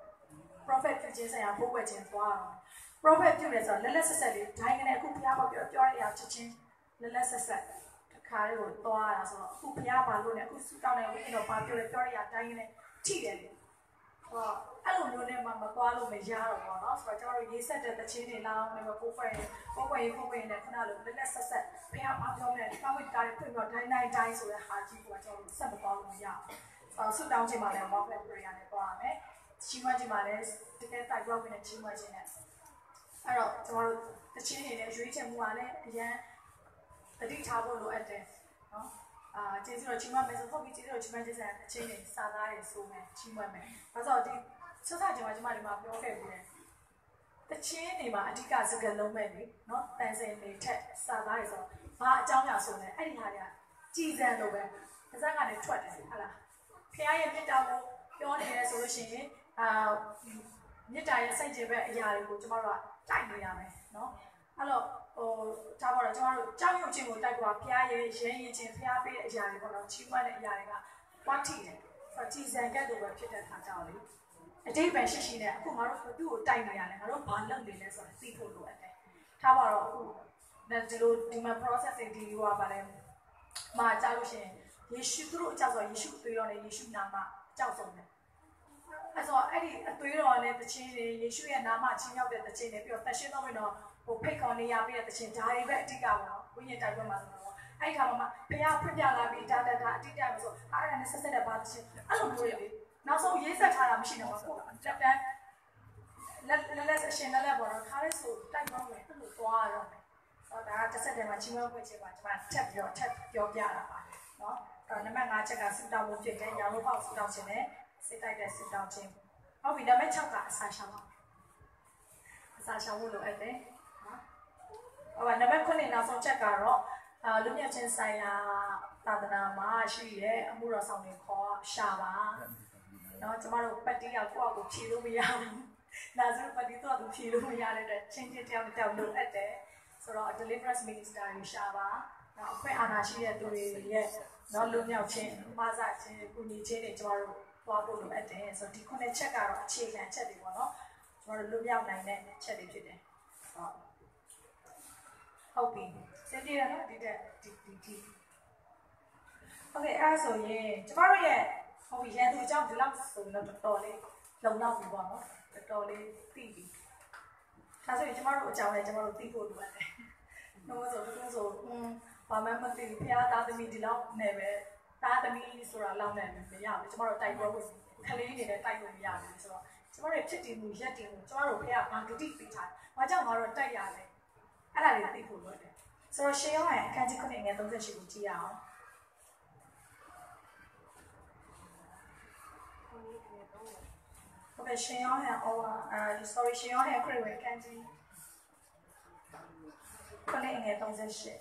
prophet ပြုခြင်းဆိုင်ရာဘုရားဝတ်ခြင်းသွားအောင် prophet ပြုတယ်ဆိုတော့လက်လက်ဆက်ဆက်လေးဒိုင်းကနေအခုဘုရားဘာပြောရအောင်ချက်ချင်းလက်လက်ဆက်ဆက်ခါလေးကိုသွားရတာဆိုတော့အခုဘုရားဘာလို့လဲအခုစုတောင်းနေဝိညာဉ်တော်ဘာပြောလဲပြောရတိုင်းကနေထိတယ်လေဟောအဲ့လိုမျိုးနဲ့မှမသွားလို့မရတော့ဘူးเนาะဆိုတော့ကျွန်တော်တို့ရေးဆက်တဲ့တခြင်းတွေလောင်းနေမှာကိုယ်ဖွင့်နဲ့ခုနလိုလက်လက်ဆက်ဆက်ဘုရားဘာပြောလဲကောင်းဝိတ်ကားတွေဖွင့်တော့တိုင်းဆိုတဲ့ဟာကြီးကကျွန်တော်တို့ဆက်မသွားလို့မရအောင်ဆိုတော့စုတောင်းခြင်းမှာလည်း warfare prayer နဲ့သွားရမယ်ချီးမွမ်းခြင်းမှာလည်းတကယ်တိုက်ပွဲဝင်တဲ့ချီးမွမ်းခြင်းနဲ့အဲ့တော့ကျွန်တော်တို့တခြင်းတွေနဲ့ရွေးချယ်မှုကလည်းအရန်တတိထားဖို့လိုအပ်တယ်နော်ကျေးဇူးတော်ချီးမွမ်းမယ်ဆိုဟုတ်ပြီကျေးဇူးတော်ချီးမွမ်းခြင်းဆိုင်အချင်းတွေစာသားတွေဆိုမယ်ချီးမွမ်းမယ်။ဒါဆိုဒီဆက်စားခြင်းမှာကျွန်မဒီမှာပြောခဲ့ပြီးတယ်။တချင်းတွေမှာအဓိကစကားလုံးပဲလေနော်တန်စင်တွေထက်စာသားတွေဆိုဘာအကြောင်းညာဆိုလဲအဲ့ဒီဟာတွေကကြည်စံလို့ပဲအစကနေထွက်တယ်ဟုတ်လား။ဖခင်ရဲ့မေတ္တာကိုပြောနေတယ်ဆိုလို့ရှိရင်မေတ္တာရဲ့စိတ်ကြည်ပဲအရာတွေကိုကျွန်တော်တို့ကတိုက်နေရမယ်နော်။အဲ့တော့ဒါပေါ်တော့ကျွန်တော်တို့ကြောက်ရွံ့ခြင်းကိုတိုက်ပေါ်ဘုရားရဲ့ရဲရင်ခြင်းဘုရားပေးတဲ့အရာတွေပေါ့နော်ချီးမွမ်းတဲ့အရာတွေကပွားထိတယ်ဆိုတော့ကြည်စံကဲ့သို့ပဲဖြစ်တဲ့ခါကြောင့်လေအတိတ်ပဲရှိရှိနဲ့အခုငါတို့သူ့ကိုတိုက်နေရတယ်ငါတို့ဘာလုပ်နေလဲဆိုတော့သိဖို့လိုအပ်တယ်ထားပါတော့အခုဒီလိုဒီမှာ process တွေဒီဟိုပါလဲမှာကြားလို့ရှိရင်ယေရှုသူတို့အကြောက်ဆိုယေရှုသွေးတော်နဲ့ယေရှုနာမအကြောက်ဆုံးတယ်အဲ့ဆိုအဲ့ဒီအသွေးတော်နဲ့တခြင်းတွေယေရှုရဲ့နာမချင်းရောက်တဲ့တခြင်းတွေပြီးတော့သက်ရှင်တော်ဝင်တော့ဟိုဖိတ်ခေါ်နေရပြီးတဲ့တခြင်းဒါတွေပဲအဓိကပေါ့နော်ဝိညာဉ်တိုက်ပွဲမှာဆိုတော့အဲ့ဒီခါမှာဘုရားဖွင့်ပြလာပြီးဒါအတိတ်တယ်ဆိုအားရနဲ့ဆက်ဆက်တဲ့ဘာတခြင်းအဲ့လိုမျိုးလေနောက်ဆုံးရေးဆက်ထားတာမရှိတော့ဘူးလက်တန်းလက်အရှင်လက်ပေါ်တော့ခါလေးဆိုတိုက်ပွဲဝင်အဲ့လိုသွားရတော့မယ်ဆိုတော့ဒါကတစ်ဆက်တည်းမှာချင်းမွေးခြင်းပါကျွန်မထပ်ပြောပြတာပါနော်အဲ့နံပါတ်5ချက်ကစတောင်းဖို့ဖြစ်တယ်ရောင်လို့ပေါ့စတောင်းခြင်းနဲ့စစ်တိုက်တဲ့စတောင်းခြင်းဟုတ်ပြီနံပါတ်6ကအစာရှောင်ဖို့လိုအပ်တယ်ဟုတ်ပါနံပါတ်9နောက်ဆုံးချက်ကတော့လူမြတ်ချင်းဆိုင်ရာသာသနာမှာရှိတဲ့အမှုတော်ဆောင်တွေခေါ်ရှာပါเนาะကျမတို့ပတ်တီးကကိုယ့်အကိုဖြေလို့မရဘူးလာစပတ်တီးတော့သူဖြေလို့မရတဲ့အတွက်ချင်းချင်းတောင်လိုအပ်တယ်ဆိုတော့ deliverance minister တွေရှာပါနောက်အခွင့်အာဏာရှိတဲ့သူတွေရဲ့เนาะလူမြောက်ခြင်းမာစခြင်းကုညီခြင်းတွေကျမတို့သွားဖို့လိုအပ်တယ်ဆိုတော့ဒီ9ချက်ကတော့အခြေခံချက်တွေပေါ့เนาะကျမတို့လူမြောက်နိုင်တဲ့ချက်တွေဖြစ်တယ်ဟုတ်ပြီစင်ပြေရနော်ဒီโอเคအဲ့ဆိုရင်ကျမတို့ရဲ့ဟိုရန်သူအကြောင်းဒီလောက်ဆိုတော့တော်တော်လေးလုံလောက်ပြီပေါ့နော်တော်တော်လေးသိပြီဒါဆိုရင်ကျမတို့အကြောင်းလည်းကျမတို့သိဖို့လိုအပ်တယ်တော့ဆိုဘာမှမသိဖျားသားသမီးဒီလောက်နဲ့ပဲသားသမီးဆိုတာလောက်နဲ့မရဘူးကျမတို့တိုက်ပွဲဝင်ခလေးနေနဲ့တိုက်လို့မရဘူးဆိုတော့ကျမတို့ရဲ့ဖြစ်တည်မှုရက်တည်မှုကျမတို့ဖျားဘာဂတိပေးထားဘာကြောင့်ငါတို့တိုက်ရလဲအဲ့ဒါတွေသိဖို့လိုတယ်ဆိုတော့ရှင်ရောရဲ့အခန်းကြီး9ငယ်38ကိုကြည့်ရအောင်ဟုတ်ကဲ့ရှင်ရောရဲ့sorry ရှင်ရောရဲ့ခရစ်ဝင်အခန်းကြီး9ငယ်38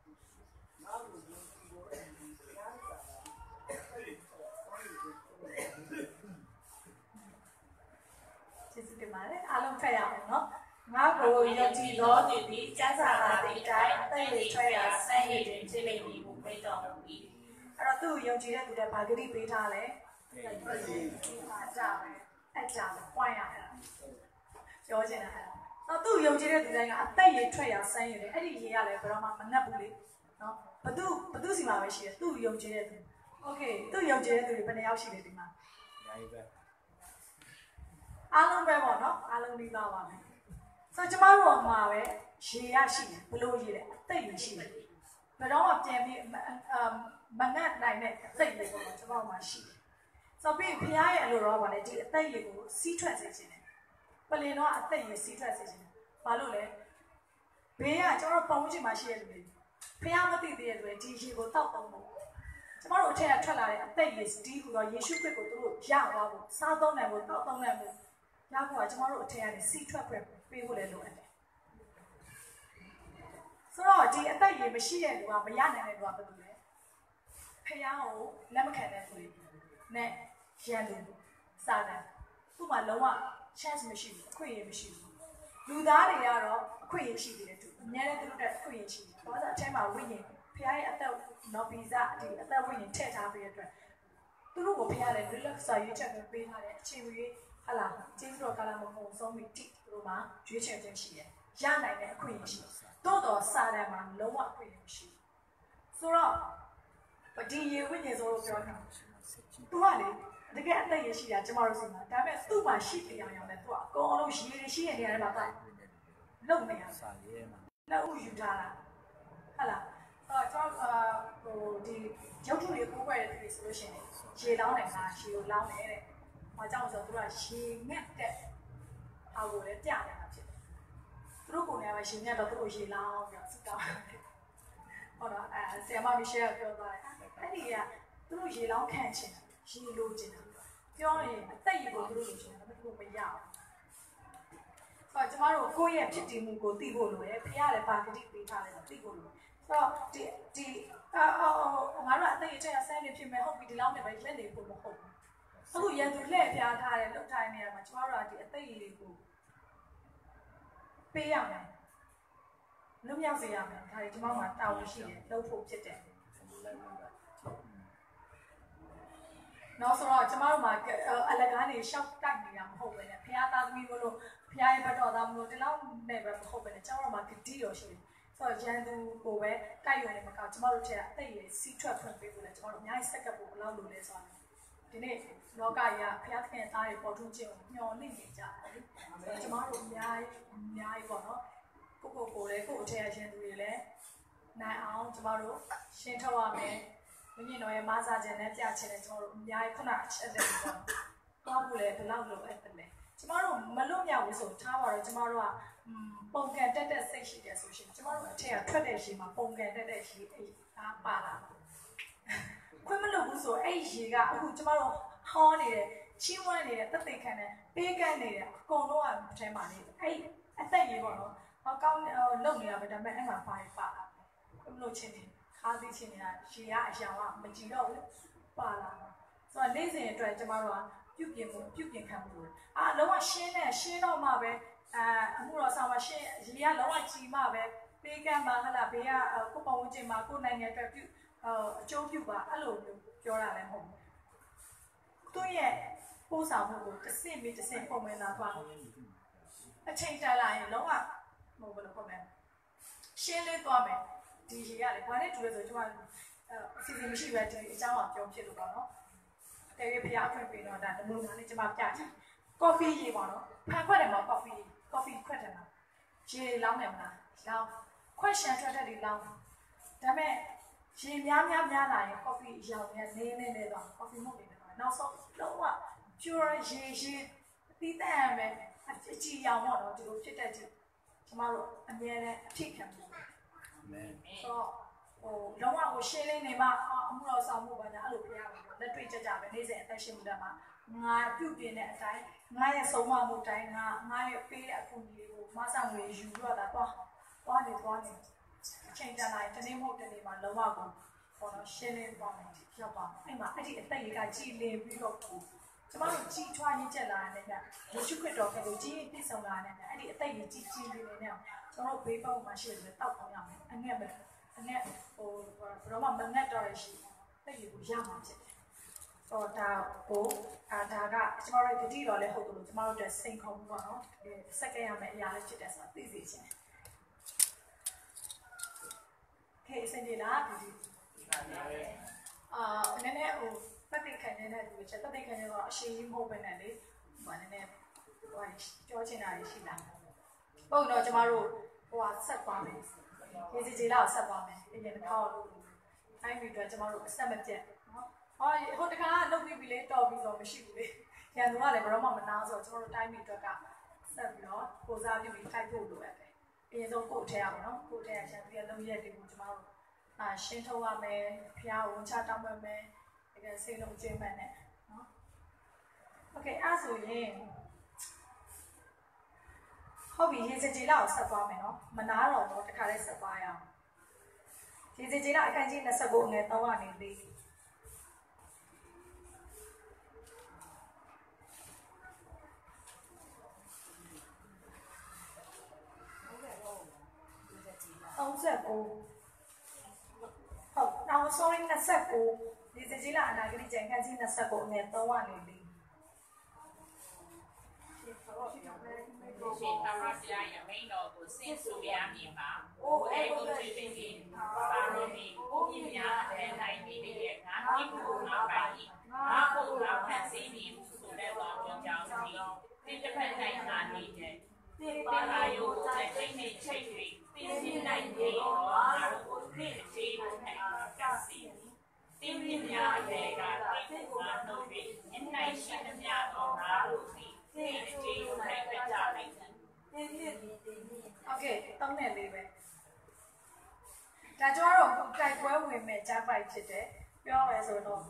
အားလုံးဖတ်ရအောင်နော်ငါကိုယုံကြည်သောသူသည်ကျမ်းစာမှာဒီတိုင်းအသက်တွေထွက်ရာဆန်းရည်တွင်ဖြစ်လိမ့်မည်ဟုပြောတော်မူ၏အဲ့တော့သူ့ကိုယုံကြည်တဲ့သူတွေဘာဂတိပေးထားလဲအဲ့ဒါပဲ point ရတယ်ပြောချင်တာအဲ့ဒါသူ့ယုံကြည်တဲ့သူတိုင်းကအသက်ရည်ထွက်ရာဆန်းရည်တယ်အဲ့ဒီရေကလည်းဘယ်တော့မှမနှက်ဘူးလေနော်ဘသူစီမှာပဲရှိတယ်သူ့ယုံကြည်တဲ့သူ okay သူ့ယုံကြည်တဲ့သူတွေဘယ်နှယောက်ရှိလဲဒီမှာအားလုံးပဲပေါ့နော်အားလုံးပြီးသားပါမယ်ဆိုတော့ကျမတို့မှာပဲရေရရှိတယ်ဘလို့ရေလဲအသက်ရည်ရှိတယ်ဘယ်တော့မှပြန်ပြီးမငတ်နိုင်တဲ့အသက်ရည်ပေါ့ကျမတို့မှာရှိတယ်ဆိုတော့ပြီးဖခင်ရဲ့အလိုတော်ပါလေဒီအသက်ရည်ကိုစီးထွက်စေခြင်းတယ်ပလင်တော့အသက်ရည်စီးထွက်စေခြင်းတယ်ဘာလို့လဲဘေးကကျမတို့ပုံချင်းမှာရှိတဲ့လူတွေဖခင်မသိသေးတဲ့လူတွေဒီရေကိုတောက်သုံးဖို့ကျမတို့အထက်ကထွက်လာတဲ့အသက်ရည်ဒီဟူသောယေရှုခရစ်ကိုသူတို့ရသွားဖို့စားသုံးနိုင်ဖို့တောက်သုံးနိုင်ဖို့ရဖို့ကကျမတို့အထက်ကနေစီးထွက်ပေးဖို့လည်းလိုအပ်တယ်ဆိုတော့ဒီအသက်ရည်မရှိတဲ့လူကမရနိုင်တဲ့လူကဘာလို့လဲဖခင်ကိုလက်မခံတဲ့လူတွေနဲ့ရန်သူစားတယ်သူ့မှာလုံးဝ chance မရှိဘူးအခွင့်အရေးမရှိဘူးလူသားတွေကတော့အခွင့်အရေးရှိတယ်သူအများနဲ့သူတို့တဲ့အခွင့်အရေးရှိတယ်ဘာလို့ဆိုအထက်မှာဝိညာဉ်ဖခင်ရဲ့အသက်နော်ဗီဇဒီအသက်ဝိညာဉ်ထည့်ထားပေးတဲ့အတွက်သူတို့ကိုဖခင်လည်း relax စာရေးချက်ပဲပေးထားတဲ့အချိန်ကြီးဟာလာကျေးဇူးတော်ကလာမဟုတ်ဆုံးပြီးတိသူတို့မှာရွေးချယ်ခြင်းရှိတယ်ရနိုင်တဲ့အခွင့်အရေးရှိတိုးတော်စာတမ်းမှာလုံးဝအခွင့်အရေးမရှိဆိုတော့ဒီရေဝိညာဉ်ဆိုလို့ပြောတာသူကလေတကယ်အသက်ရရှိတာကျမတို့စီမှာဒါပေမဲ့သူ့မှာရှိတရားရောင်နဲ့သူကအကုန်လုံးရေတွေရှိတဲ့နေရာတွေမှာကလုံနေရစာရေးမှာလက်ဥယူထားတာဟာလားကျွန်တော်ဒီရုပ်ထုတွေကိုကိုယ်ပဲဆိုလို့ရှိရင်ရေလောင်းတယ်မှာရေကိုလောင်းတယ်တဲ့ဘာကြောင့်ဆိုတော့သူကရေငက်တဲ့အောက်ကိုလည်းပြနေတာဖြစ်တယ်သူတို့ကိုယ်နဲ့ပဲရေငက်တော့သူတို့ရေလောင်းပြီးစစ်တောင်းဟုတ်တော့ဆရာမမီရှယ်ကပြောသွားတယ်အဲ့ဒီကသူတို့ရေလောင်းခံချင်ရေလိုချင်တာပြောရင်အသက်ရည်ကိုသူတို့လိုချင်တာမသူတို့မရအောင်ဆိုတော့ကျမတို့ကိုယ့်ရဲ့ဖြစ်တည်မှုကိုသိဖို့လိုတယ်ဖခင်လည်းပါဂတိပေးထားတယ်သိဖို့လိုတယ်ဆိုတော့ဒီငါတို့အသက်ရည်ချက်ဆန်းနေဖြစ်မယ်ဟုတ်ပြီဒီလောက်နဲ့ပဲလက်နေဖို့မဟုတ်ဘူးအခုရန်သူလှည့်ပြားထားတဲ့လှုပ်ထိုင်းနေရမှာကျမတို့ကဒီအသက်ရည်တွေကိုပေးရမယ်လွတ်မြောက်စေရမယ်ဒါတွေကျမတို့မှာတာဝန်ရှိတယ်လှုပ်ဖို့ဖြစ်တယ်နောက်ဆိုတော့ကျမတို့မှာအလကားနေရှောက်တိုက်နေတာမဟုတ်ပဲနဲ့ဖခင်သားသမီးတို့လို့ဖခင်ရဲ့ဘတ်တော်သားမလို့ဒီလောက်နဲ့ပဲမဟုတ်ပဲနဲ့ကျမတို့မှာဂတိတော်ရှိတယ်ဆိုတော့ရန်သူကိုပဲတိုက်ရုံနဲ့မကောက်ကျမတို့ထဲကအသက်ရည်စီးထွက်ဖွင့်ပေးဖို့လဲကျမတို့အများကြီးစက်ကပ်ဖို့ဘယ်လောက်လိုလဲဆိုတာဒီနေ့လောကကြီးကဖခင်ခင်သားတွေပေါ်ထွန်းခြင်းကိုမျှော်လင့်နေကြတယ်ကျမတို့အများကြီးပေါ့နော်ကိုလည်းကို့အထက်အရှင်သူတွေလည်းနိုင်အောင်ကျမတို့ရှင်းထုတ်ရမယ်ဝိညာဉ်တော်ရဲ့မဆာခြင်းနဲ့ပြခြင်းနဲ့ကျမတို့အများကြီးခုနအချက်တွေပေါ့တော့ဘူးလေဘယ်လောက်လိုအပ်တယ်လဲကျမတို့မလွတ်မြောက်ဘူးဆိုထားပါတော့ကျမတို့ကပုံကန်တက်စိတ်ရှိတယ်ဆိုရှင်ကျမတို့အထက်ကထွက်တဲ့ရှင်မှာပုံကန်တက်တဲ့ရှင်အဲ့ဒါပါလာခွင့်မလို့ဘူးဆိုအဲ့ရေကအခုကျမတို့ဟောနေတယ်ချင်းဝိုင်းနေတဲ့တက်သိခံတဲ့ပေးကမ်းနေတဲ့အကုန်လုံးအထဲမှာနေအဲ့အသက်ရေပေါ့နော်ဟောကောင်းလုံနေတာပဲဒါပေမဲ့အဲ့မှာပါလာခွင့်မလို့ချင်းနေခါးသိချင်းနေတာရေကအရာကမကြည့်တော့ဘူးပါလာဆိုတော့နေ့စဉ်အတွက်ကျမတို့ကပြုပြင်ခံမှုလုံးဝရှင်းတော့မှပဲအမှုတော်ဆောင်မှာရှင်းရေကလုံးဝကြည်မှပဲပေးကမ်းပါဟလာဘေးကကိုပုံဝင်ချင်းမှာကိုနိုင်ငံအတွက်အကျိုးပြုပါအဲ့လိုပြောတာလည်းမဟုတ်ဘူးသူရဲ့ပို့ဆောင်မှုကိုတစ်ဆင့်ပြီးတစ်ဆင့်ပုံမှန်လာသွားအချိန်တန်လာရင်လုံးဝမဟုတ်ဘူးလို့ပုံမှန်ရှင်းလင်းသွားမယ်ဒီရေကလေဘာနဲ့တူလဲဆိုကျွန်မအစီအစဉ်မရှိပဲဒီအကြောင်းအပြောဖြစ်လို့ပေါ့နော်တကယ်ပြအဖွင့်ပေးတော့ဒါနမူနာလေးကျွန်မပြချင်ကော်ဖီရေပေါ့နော်ဖန်ခွက်တယ်မှာကော်ဖီခွက်တယ်မှာရေလောင်းတယ်မလားလောင်းခွက်ရှန်ထွက်တဲ့လောင်းဒါပေမဲ့ရေများလာရင်ကော်ဖီရောင်နဲ့နေတော့ကော်ဖီမဟုတ်တယ်နောက်ဆုံးလုံးဝ pure ရေတီးတန့်မယ်အကြည်ရောင်ပေါ့နော်ဒီလိုဖြစ်တဲ့ကျွန်တော်တို့အမြဲတမ်းအဖြစ်ခံမှုအာမင်လုံးဝကိုရှင်းလင်းနေမှအမှုတော်ဆောင်မှုပါညာအဲ့လိုပြရမှာလက်တွေ့ကြကြပဲနေ့စဉ်အသက်ရှင်မှုတမှာငါပြုတ်ပြင်းတဲ့အတိုင်းငါရဲ့ဆုံးမမှုတိုင်းငါရဲ့ပေးတဲ့အကူအညီကိုမဆာငွေယူရတာသွားနေအချိန်တန်လိုက်တနေ့မဟုတ်တနေ့မှာလုံးဝကိုပေါ်တော့ရှင်းလင်းသွားမယ်ရောက်ပါအဲ့မှာအဲ့ဒီအသက်ကြီးကကြည်လင်ပြီးတော့ကျမတို့ကြီးထွားရင်းချက်လာတဲ့ကလူชุခွတ်တော်ကလေးကြီးပြည့်စုံလာတဲ့အဲ့ဒီအသက်ကြီးကြီးလေးနဲ့ကျွန်တော်ဘေးပေါက်မှာရှိတယ်တောက်ပေါင်းရမယ်အငဲ့ဘယ်တော့မှမငတ်တော့ရရှိအဲ့ဒီကိုရမှာဖြစ်တယ်ဒါကကျမတို့တတိတော်လည်းဟုတ်တယ်လို့ကျမတို့အတွက်စိန်ခေါ်မှုပေါ့နော်စက်ကရမယ်အရာလေးဖြစ်တယ်ဆိုတာသိစေချင်တယ်အစင်ဒီလားဒီနည်းနည်းပတ်သိခံနေတဲ့လူတွေချက်ပတ်သိခံနေတော့အရှိကြီးမဟုတ်ပဲနဲ့လေနည်းနည်းပြောချင်တာရှိလားဟုတ်တော့ကျမတို့ဆက်သွားမယ်ရေစီကြီးလောက်ဆက်သွားမယ်အရင်တစ်ခါလို့အဲ့ဒီတော့ကျမတို့အဆက်မပြတ်နော်ဟိုတခါလုပ်ပြီးပြီလေတော်ပြီးတော့မရှိဘူးလေရန်သူကလည်းဘယ်တော့မှမနာဆိုတော့ကျမတို့တိုင်းပြည်အတွက်ကဆက်ပြီးတော့ကိုစားပြုပြီးထိုက်ဖို့လိုရတယ်အရင်ဆုံးကိုယ်ထဲရပါတော့ကိုယ်ထဲရရှမ်းပြီးလုံးရက်တွေကိုကျမတို့ရှင်းထုတ်ရမယ်ဖျားဝန်ချတောင်းပန်မယ်တကယ်စိတ်လုံးကျင်းမှန်နဲ့နော်โอเคအဲ့ဆိုရင်ဟုတ်ပြီရေစကြည်လောက်ဆက်သွားမယ်နော်မနာတော့တော့တခါလေးဆက်သွားရအောင်ရေစကြည်လောက်အခန်းကြီး29ငွေ3ကနေ439ဟုတ်နောက် sorry 29ဒီစကြည်လာအနာဂတိကျန်ခန်းကြီး29ငွေ3ကနေ4 ရှင်သာရပြရမိန်တော်ကိုစင်ဆူရမည်မှာအိုအေကိုကြည်ပြီးပါရောမီကိုပြင်းများအဲနိုင်ပြီးရဲ့ငါတိကိုငါပိုင်ငါကိုငါဖန်ဆင်းပြီးဆိုတဲ့တော်ကြောင့်ဒီတစ်ဖက်တိုင်းငါနေတဲ့ဒီပါယိုတဲ့စိတ်နဲ့ချိတ်ပြီးပြင်းနိုင်ပြီးတော့ငါတို့ကိုသိချေနဲ့ကစီတင်းပြင်းများတဲ့ကတိကိုငါတို့ပြီးအနိုင်ရှိသမျှတော့ငါတို့ပြီးဒီအခြေအနေနဲ့ကြလိုက်တယ်โอเคတောင်းတယ်လေးပဲဒါကျတော့တိုက်ပွဲဝင်မဲ့ကြားပိုက်ဖြစ်တယ်ပြောရဲဆိုတော့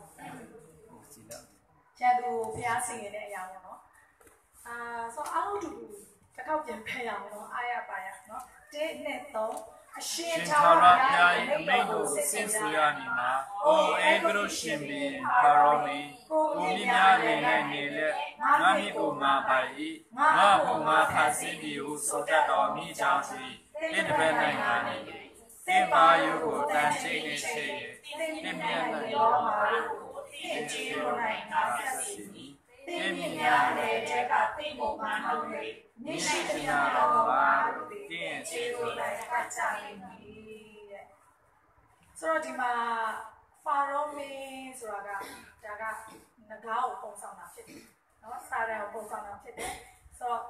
ကျန်သူဖျားစင်ရတဲ့အရာပေါ့နော်ဆိုအားလုံးတူတစ်ခေါက်ပြန်ဖယ်ရအောင်နော်အားရပါရနော်1 2 3အရှင်သာရဘုရားရဲ့အမိန့်ကိုစင်စွာရမည်မှာအိုအေဂရုရှင်ဘီဖာရောမီကိုမြများနေနိုင်နေလက်ငါမိကိုငါပါ၏ငါဟောငါဖတ်စည်းပြီးဟုဆိုတတ်တော်မိကြောင့်သည်တင်းတစ်ဖက်နိုင်ငါနေတင်းပါယုကိုတန်ချိန်နေချေတင်းမြတ်နိုင်တော်မှာတင်းကြည်တော်နိုင်ငါဖတ်စည်းပြီးတင်းများနေတဲ့ကတင်းကိုငါဟုတ်၍နိရှိတနာတော်မှာတင်းကြည်တော်နိုင်ကကြလိမ့်မည်တဲ့ဆိုတော့ဒီမှာဖာရောမင်းဆိုတာကဒါကငကားကိုပုံဆောင်တာဖြစ်တယ်နော်စာရန်ကိုပုံဆောင်တာဖြစ်တယ်ဆိုတော့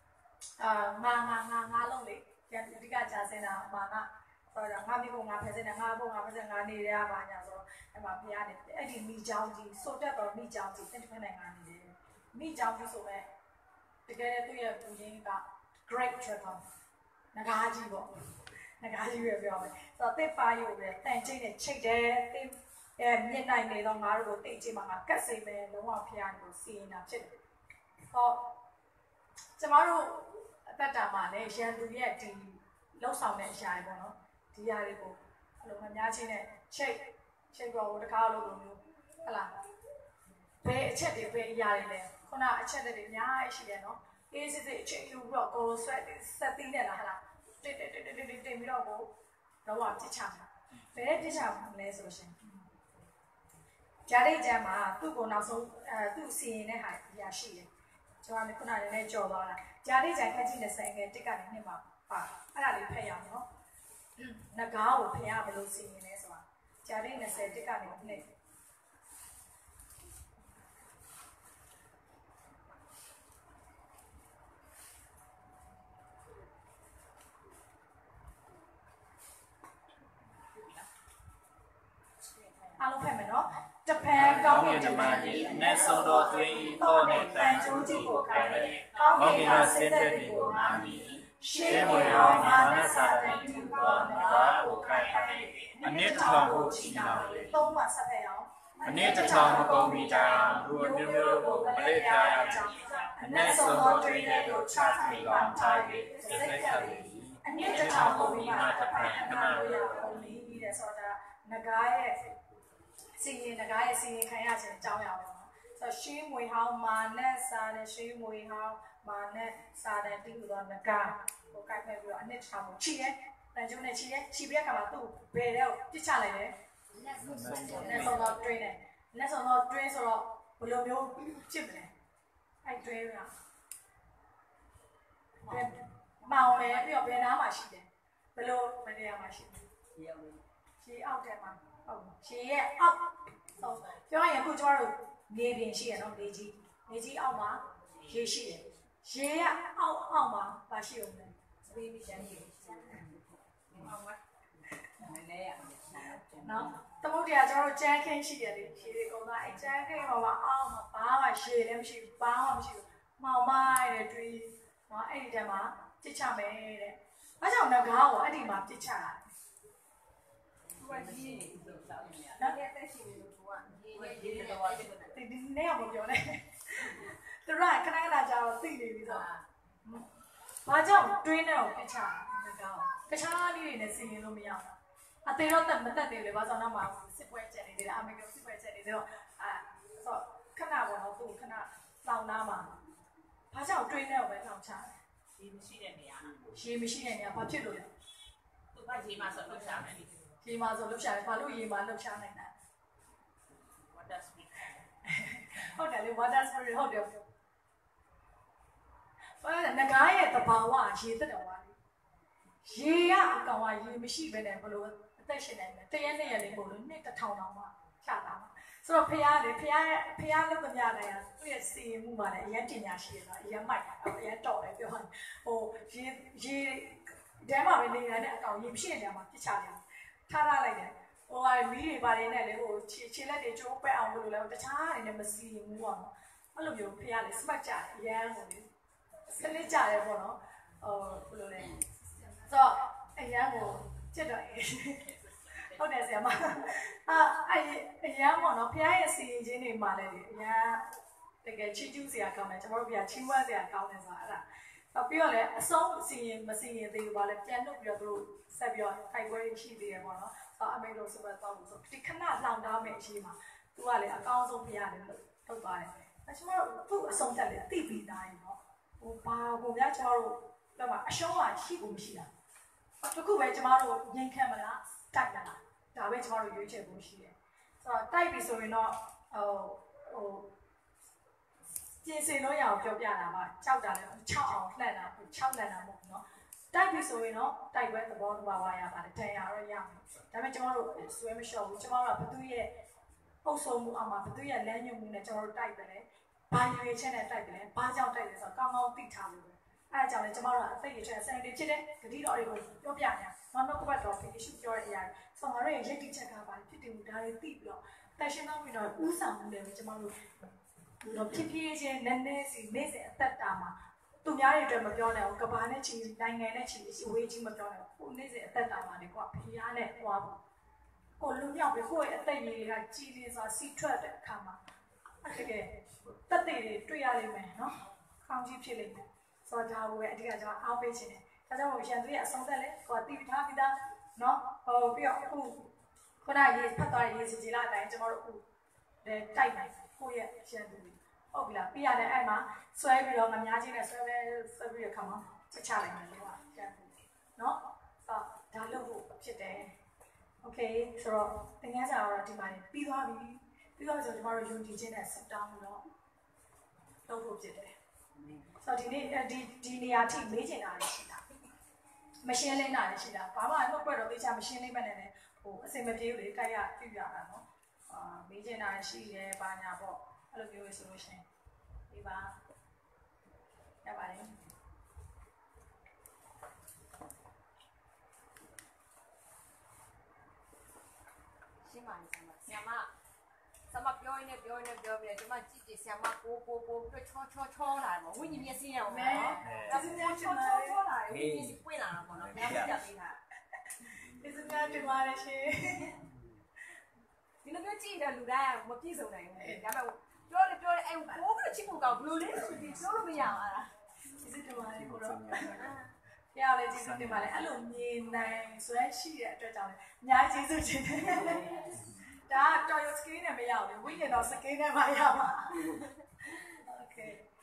ငါလုံးလေအဓိကကြာစင်တာမာနဆိုတော့ငါမိဖို့ငါဖယ်စင်တယ်ငါဖို့ငါဖယ်စင်ငါနေရပါညာဆိုတော့အဲ့မှာဖျားနေတယ်အဲ့ဒီမိချောင်းကြီးဆိုတက်တော့မိချောင်းကြီးတစ်ဖက်နိုင်ငံနေတယ်မိချောင်းကြီးဆိုမဲ့တကယ်သူ့ရဲ့ပူရင်းက great dragon ငကားကြီးပေါ့ငကားကြီးပဲပြောမယ်ဆိုတော့တစ်ပါရုပ်ပဲတန်ချိတ်နဲ့ချိတ်တယ်တစ်မြင့်နိုင်နေတော့ငါတို့ကိုတိတ်ချိတ်မှာငါကတ်စိမ့်မယ်လုံးဝဖျားနေလို့စီရင်တာဖြစ်တယ်ဟောကျမတို့အသက်တာမှာလည်းရန်သူရဲ့ဒီလှုပ်ဆောင်တဲ့အရာတွေပေါ့နော်ဒီຢာတွေကိုအလုံးမများချင်းနဲ့ချိတ်ပေါ်ကိုတကားလို့လိုမျိုးဟလာဘယ်အချက်တွေဘယ်အရာတွေလဲခုနအချက်တွေအများကြီးရှိတယ်နော်အေးစစ်စစ်အချက်ယူပြီးတော့ကိုဆွဲဆက်သီးနေလားဟလာတိတ်ပြီးတော့ကိုတော့ပြစ်ချမှာဘယ်ပြစ်ချမှာလဲဆိုရှင်ဂျာရိတ်ကျမ်းမှာသူ့ကိုနောက်ဆုံးသူ့စီရင်တဲ့ဟာအရာရှိတယ်ကျွန်တော်ကခုနကလည်းကြော်သွားတာဂျာရိတ်ကျမ်းခန်းကြီး20ငယ်တစ်ကနေနှစ်မှာပါအဲ့ဒါလေးဖတ်ရအောင်နော်ငကားကိုဖျားဘယ်လိုစီရင်လဲဆိုတာဂျာရိတ်20တစ်ကနေနှစ်အားလုံးဖတ်မယ်နော်တပံကောင်းကင်တမန်ကြီးနတ်ဆုံးတော်သွေးဤတော့နဲ့တန်ကျိုးကြီးကိုခိုင်းတယ်ကောင်းကင်ကဆင်းသက်ပြီးကိုမာမီရှေးမွေတော်မာနစာတန်တူသောနဂါကိုခိုင်ခိုင်အနစ်ထောင်ကိုချီနာလေသုံးပါဆက်ဖက်အောင်အနစ်ထောင်မကုန်မီတိုင်အောင်လူမျိုးမျိုးကိုမလေးပြားရကြောင်းအနက်ဆုံးသောတွင်တဲ့ကိုချပြီးကောင်းထား၍စိတ်ခတ်လေအနစ်ထောင်ကိုပြီးမှတစ်ဖက်အနာလို့ရအောင်လေတဲ့ဆိုတာနဂါရဲ့စီရင်နဂါရဲ့စီရင်ခံရခြင်းအကြောင်းအရာပဲဆိုရှေးမွေဟောင်းမာနစာနဲ့ရှေးမွေဟောင်းမာနဲ့စာတဲ့တူသောနဂါကိုကိုက်ဖက်ပြီးတော့အနစ်ထောင်ကိုချီရဲတန်ကျုံနဲ့ချီရဲချီပြီးတဲ့အခါမှာသူ့ဘယ်တော့ပြစ်ချလိုက်လဲလက်ဆုံးတော့တွင်းတယ်လက်ဆုံးတော့တွင်းဆိုတော့ဘယ်လိုမျိုးဖြစ်မလဲအဲ့တွင်းကမောင်မယ်ပြီးတော့ဘယ်နားမှာရှိတယ်ဘယ်လိုမနေရာမှာရှိတယ်ရှေးအောက်ထဲမှာဟုတ်ရှေးရဲ့အောက်ဆုံးပြောရရင်အခုကျွန်တော်တို့နေပြင်ရှိရနော်နေကြီးအောက်မှာရေရှိတယ်ရေကအောက်မှာပါရှိအောင်လဲစပေးမိချမ်းရေအောက်မှာနော်သမုဒ္ဒရာကျွန်တော်တို့ကျန်းခင်းရှိတယ်လေရေတွေကုန်သွားအဲကျန်းခင်းမှာအောက်မှာဘာမှရေလည်းမရှိဘူးဘာမှမရှိဘူးမှောင်မိုင်းတဲ့တွေးနော်အဲ့ဒီတည်းမှာပြစ်ချမယ်တဲ့အဲကြောင့်ငါးကိုအဲ့ဒီမှာပြစ်ချတာနော်ဒီနေ့အောင်ပြောနေသူကခဏခဏကြာတော့သိနေပြီဆိုဘာကြောင့်တွင်းနဲ့ကိုပြစ်ချတာတခြားလေးတွေနဲ့စီရင်လို့မရဘူးအသေးတော့မတက်သေးလေဘာကြောင့်တော့မှစစ်ပွဲချက်နေသေးတယ်အမေကစစ်ပွဲချက်နေတော့ဆိုခဏပေါ့နော်သူခဏလောင်နာမှာဘာကြောင့်တွင်းနဲ့ကိုပဲလောင်ချတယ်ရေမရှိတဲ့နေရာရေမရှိတဲ့နေရာဘာဖြစ်လို့လဲသူကရေမှာဆိုလှုပ်ရှားမယ်ရေမှာဆိုလှုပ်ရှားတယ်ဘာလို့ရေမှာလှုပ်ရှားနိုင်တာ water spirit ဟုတ်တယ်လေ water spirit ဟုတ်တယ်ဘာလဲငကားရဲ့တဘာဝရေတက်တော်ပါလေရေကအကောင်ကရေမရှိဘဲနဲ့ဘလို့အသက်ရှင်နေတယ်တရက်နဲ့ရက်လေးပို့လို့နှစ်1000တောင်မှချတာပါဆိုတော့ဖះလေဖះလက်သမျှတိုင်းသူ့ရဲ့စီရင်မှုပါလေအရင်တင်ညာရှိရတော့အရင်မိုက်တာအရင်တော်တယ်ပြောရင်ဟိုရေတဲမှာပဲနေရတဲ့အကောင်ရေဖြစ်နေတယ်မှာပြစ်ချတယ်ထားလိုက်တယ်ဟိုမီးတွေပါတယ်နဲ့လေဟိုခြေလက်တွေကျိုးပက်အောင်လို့လည်းတခြားအနေနဲ့မစီရင်ဘူးပေါ့နော်အဲ့လိုမျိုးဖះလေစပတ်ကြတယ်အရင်ဟိုလေစနစ်ကြတယ်ပေါ့နော်ဘယ်လိုလဲဆိုတော့အရင်ကိုจิตတော့ဟုတ်တယ်ဆရာမအရန်ပေါ့နော်ဖះရဲ့စီရင်ချင်းတွေမှာလည်းအရန်တကယ်ချီးကျူးစရာကောင်းတယ်ကျွန်တော်တို့ဖះချီးမွမ်းစရာကောင်းတယ်ဆိုတာအဲ့ဒါပြီးတော့လည်းအဆုံးစီရင်မစီရင်သေးဘူးပါလေပြန်လုပ်ပြီးတော့သူတို့ဆက်ပြီးတော့ခိုက်ပွဲရှိသေးတယ်ပေါ့နော်အမေတို့စပတ်တော့လို့ဆိုဒီခဏလောင်ထားမယ်အချိန်မှာသူကလည်းအကောင်းဆုံးဖះတယ်လို့ထုတ်သွားတယ်ကျွန်တော်တို့သူ့အဆုံးတက်လေတိပြီးသားရင်နော်ဟိုဘာကိုများကျွန်တော်တို့တော့အရှုံးကရှိဖို့မရှိတာတခုပဲကျွန်တော်တို့ငင်ခံမလားတိုက်မလားဒါပဲကျွန်တော်တို့ရွေးချယ်ဖို့ရှိတယ်ဆိုတော့တိုက်ပြီဆိုရင်တော့ဟိုပြင်ဆင်လို့ရအောင်ပြောပြတာပါကြောက်တာလည်း6အောင်လှည့်တာ6လှည့်တာမဟုတ်ဘူးเนาะတိုက်ပြီဆိုရင်တော့တိုက်ပွဲသဘောတူပါရပါတယ်တန်ရတော့ရမယ်ဒါပေမဲ့ကျွန်တော်တို့ဆွဲမလျှော့ဘူးကျွန်တော်တို့ကဘသူရဲ့အုပ်စိုးမှုအမှဘသူရဲ့လမ်းညွှန်မှုနဲ့ကျွန်တော်တို့တိုက်တယ်လေဘာရွေးချက်နဲ့တိုက်တယ်လဲဘာကြောင့်တိုက်လဲဆိုတော့ကောင်းကောင်းသိထားလို့အဲအကြောင်းလည်းကျွန်တော်တို့အသိရချက်စံတွေဖြစ်တဲ့ဂတိတော်တွေကိုပြောပြနေတာနောက်နောက်ကဘက်တော့ဒီ issue ပြောတဲ့အရာဆိုတော့ငါတို့ရဲ့ရည်တည်ချက်ကပါဖြစ်တယ်ဒါတွေသိပြီးတော့တက်ရှင်တော့ပြီးတော့ဥဆောင်မှုတွေကျွန်တော်တို့ဖြစ်ဖြစ်ချင်းနည်းနည်းစီနေ့စဉ်အသက်တာမှာသူများတွေအတွက်မပြောနိုင်ဘူးကဘာနဲ့ချီနိုင်ငံနဲ့ချီဝေးကြီးမပြောနိုင်ဘူးကိုနေ့စဉ်အသက်တာမှာလေကွာဖျားနဲ့ဟွာဘူးကိုလူမြောက်ပြီးကိုယ့်ရဲ့အသက်ရည်တွေကကြီးနေစွာစီးထွက်တဲ့အခါမှာတကယ်တက်တွေတွေ့ရလိမ့်မယ်နော်ခေါင်းကြီးဖြစ်လိမ့်မယ်ဆိုတော့ဒါကိုပဲအဓိကကျွန်တော်အားပေးခြင်းတယ်ဒါကြောင့်မို့ရန်သူရဲ့အဆုံးသက်လဲဟိုတီးထားပြီးသားနော်ဟိုပြီးတော့အခုခုနရေးဖတ်သွားတဲ့ရေးစီလာအတိုင်းကျွန်တော်တို့အခုတိုက်နိုင်ကိုယ့်ရဲ့ရန်သူဟုတ်ပြီလားပြရတယ်အဲ့မှာဆွဲပြီးတော့ငများချင်းနဲ့ဆွဲပြီးရခါမှာချလိုက်မယ်လို့ရန်သူနော်ဆိုတော့ဒါလုပ်ဖို့ဖြစ်တယ်โอเคဆိုတော့သင်ခန်းစာတော့ဒီမှာပြီးသွားပြီပြီးတော့ဆိုကျွန်တော်တို့ယုံကြည်ခြင်းနဲ့ဆက်တောင်းလို့တော့လုပ်ဖို့ဖြစ်တယ်ဆိုတော့ဒီနေ့ဒီနေရာထိမေးချင်တာလည်းရှိတာမရှင်းလင်းတာလည်းရှိတာဘာမှနှုတ်ပတ်တော့သိချာမရှင်းလင်းမနဲ့ဟိုအစင်မပြေဘူးလေတိုက်ရပြပြတာနော်မေးချင်တာလည်းရှိတယ်ဘာညာပေါ့အဲ့လိုမျိုးဆိုလို့ရှိရင်ဒီပါရပါတယ်ရှင်းပါနေဆရာမ什么表演什么姐姐什么播戳来嘛，我你面先有没？然后戳来，我面是贵啦嘛，然后就给他。 ဒီစကားတင်ပါလေရှင်ဒီလိုမျိုးကြည့်တဲ့လူတိုင်းကမပြည့်စုံနိုင်ဘူးဒါပေမဲ့ပြောလေအဲ့ဘိုးကချစ်ဖို့ကောင်းဘလို့လဲဆိုပြီးပြောလို့မရအောင်လားဒီစတင်ပါလေကိုတော့ဖျားလေဒီစတင်ပါလေအဲ့လိုမြင်နိုင်ဆွဲရှိတဲ့အတွက်ကြောင့်လေအများကြီးကျေးဇူးတင်တယ်ဒါကတော်ရစကင်းနဲ့မရဘူးဝိညာဉ်တော်စကင်းနဲ့မှရပါโอเค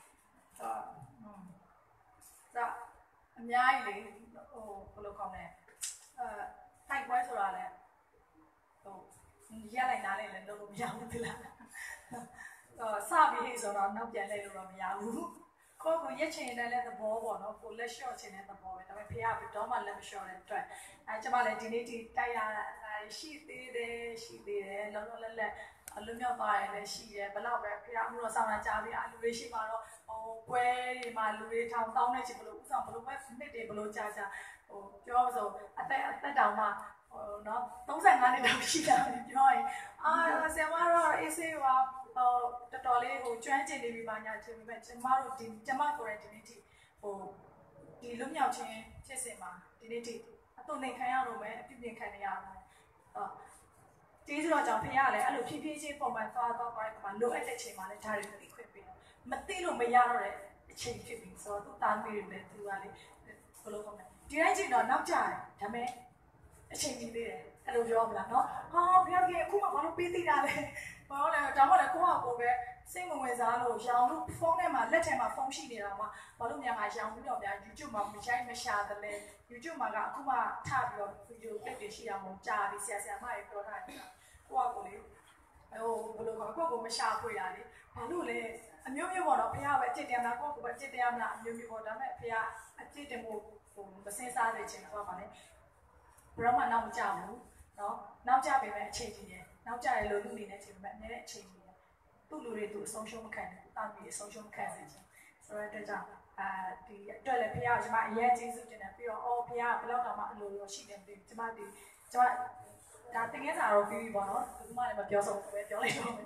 ဒါအများကြီးလေဟိုဘယ်လိုကောင်းလဲတိုက်ပွဲဆိုတာလဲဟိုရက်လိုက်နားလိုက်လဲလုပ်လို့မရဘူးဒီလားစပြီးဆိုတော့နောက်ပြန်လဲလို့တော့မရဘူးကိုကိုရက်ချင်တဲ့လက်သဘောပေါ့နော်ကိုလက်လျှော့ချင်တဲ့သဘောပဲဒါပေမဲ့ဖေကတော့မှလက်မလျှော့တဲ့အတွက်ကျမလည်းဒီနေ့ဒီတိုက်ရတာရှိသေးတယ်လုံးလုံးလက်လက်အလုံးမြောက်သွားတယ်လည်းရှိတယ်ဘလောက်ပဲဖေအမှုတော်ဆောင်တာကြားပြီးအလူတွေရှိမှာတော့ဟိုပွဲတွေမှာလူတွေထောင်တောင်းနေချင်ဘလို့ဥဆောင်ဘလို့ပဲနှစ်တွေဘလို့ကြာဟိုပြောဆိုအသက်တောင်မှဟိုနော်35နှစ်တောင်ရှိတာပြောရင်ဆရာမတော့အေးဆေးပါဟိုတော်တော်လေးဟိုကျွမ်းကျင်နေပြီပါညာချင်ပြီပဲကျမတို့ဒီကျမကိုယ်တိုင်ဒီနေ့ထိဟိုဒီလွတ်မြောက်ခြင်းဖြစ်စဉ်မှာဒီနေ့ထိအတုန်နေခံရတော့မယ်အပြည့်ပြည့်ခံရရတယ်ကျေးဇူးတော်ကြောင့်ဖေရလည်းအဲ့လိုဖြည်းဖြည်းချင်းပုံမှန်သွားတော့မှာလိုအပ်တဲ့ချိန်မှာလည်းဒါတွေသိခွင့်ပေးတယ်မသိလို့မရတော့တဲ့အချိန်ဖြစ်ပြီဆိုတော့သူတားမိတယ်လည်းသူကလေဘယ်လိုခေါ်မလဲဒီတိုင်းချိန်တော့နောက်ကျတယ်ဒါပေမဲ့အချိန်ကြီးသေးတယ်အဲ့လိုပြောမလားနော်ဖေရကအခုမှဘာလို့ပေးသေးတာလဲဘာလို့လဲဒါမှလည်းကိုယ့်ဟာကိုယ်ပဲစိတ်ဝင်စားလို့ရောင်လို့ဖုန်းထဲမှာလက်ထဲမှာဖုန်းရှိနေတာမှာဘာလို့များရောင်ပြီးတော့ဗျာ YouTube မှာမရိုက်မရှာတယ်လေ YouTube မှာကအခုမှထပြီးတော့ video clip တွေရှိအောင်ကြာပြီးဆရာမတွေပြောထားတယ်ကိုယ့်ဟာကိုယ်လေဟိုဘယ်လိုခေါ်ကိုယ့်ကိုမရှာဖွေတာလေဘာလို့လဲအမျိုးမျိုးပေါ့နော်ဖေကပဲအကျင့်တရားလားကိုယ့်ကိုယ်ပဲအကျင့်တရားလားအမျိုးမျိုးပေါ့ဒါပေမဲ့ဖေကအကျင့်တယ်မို့ဟိုမစင်စားနေချင်တော့ပါလေဘယ်တော့မှနောက်မကြဘူးနော်နောက်ကြပေမဲ့အချိန်ကြီးတယ်နောက်ကြရလို့လူနေနေချင်ပေမဲ့အနေနဲ့အချိန်ကြီးတယ်သူ့လူတွေသူအဆုံးရှုံးမခံဘူးတာမီအဆုံးရှုံးမခံစေချင်ဆိုတော့အတွက်ကြောင့်ဒီအတွက်လည်းဖေကကျွန်မအရေးကြီးစုတင်တယ်ပြီးတော့ဖေကဘယ်လောက်တောင်မှအလိုလိုရှိတယ်ပြီးကျွန်မဒါတင်ငယ်စာတော့ပြီးပြီပေါ့နော်ဒီမှလည်းမပြောဆုံးပဲပြောလိုက်တော့ဟို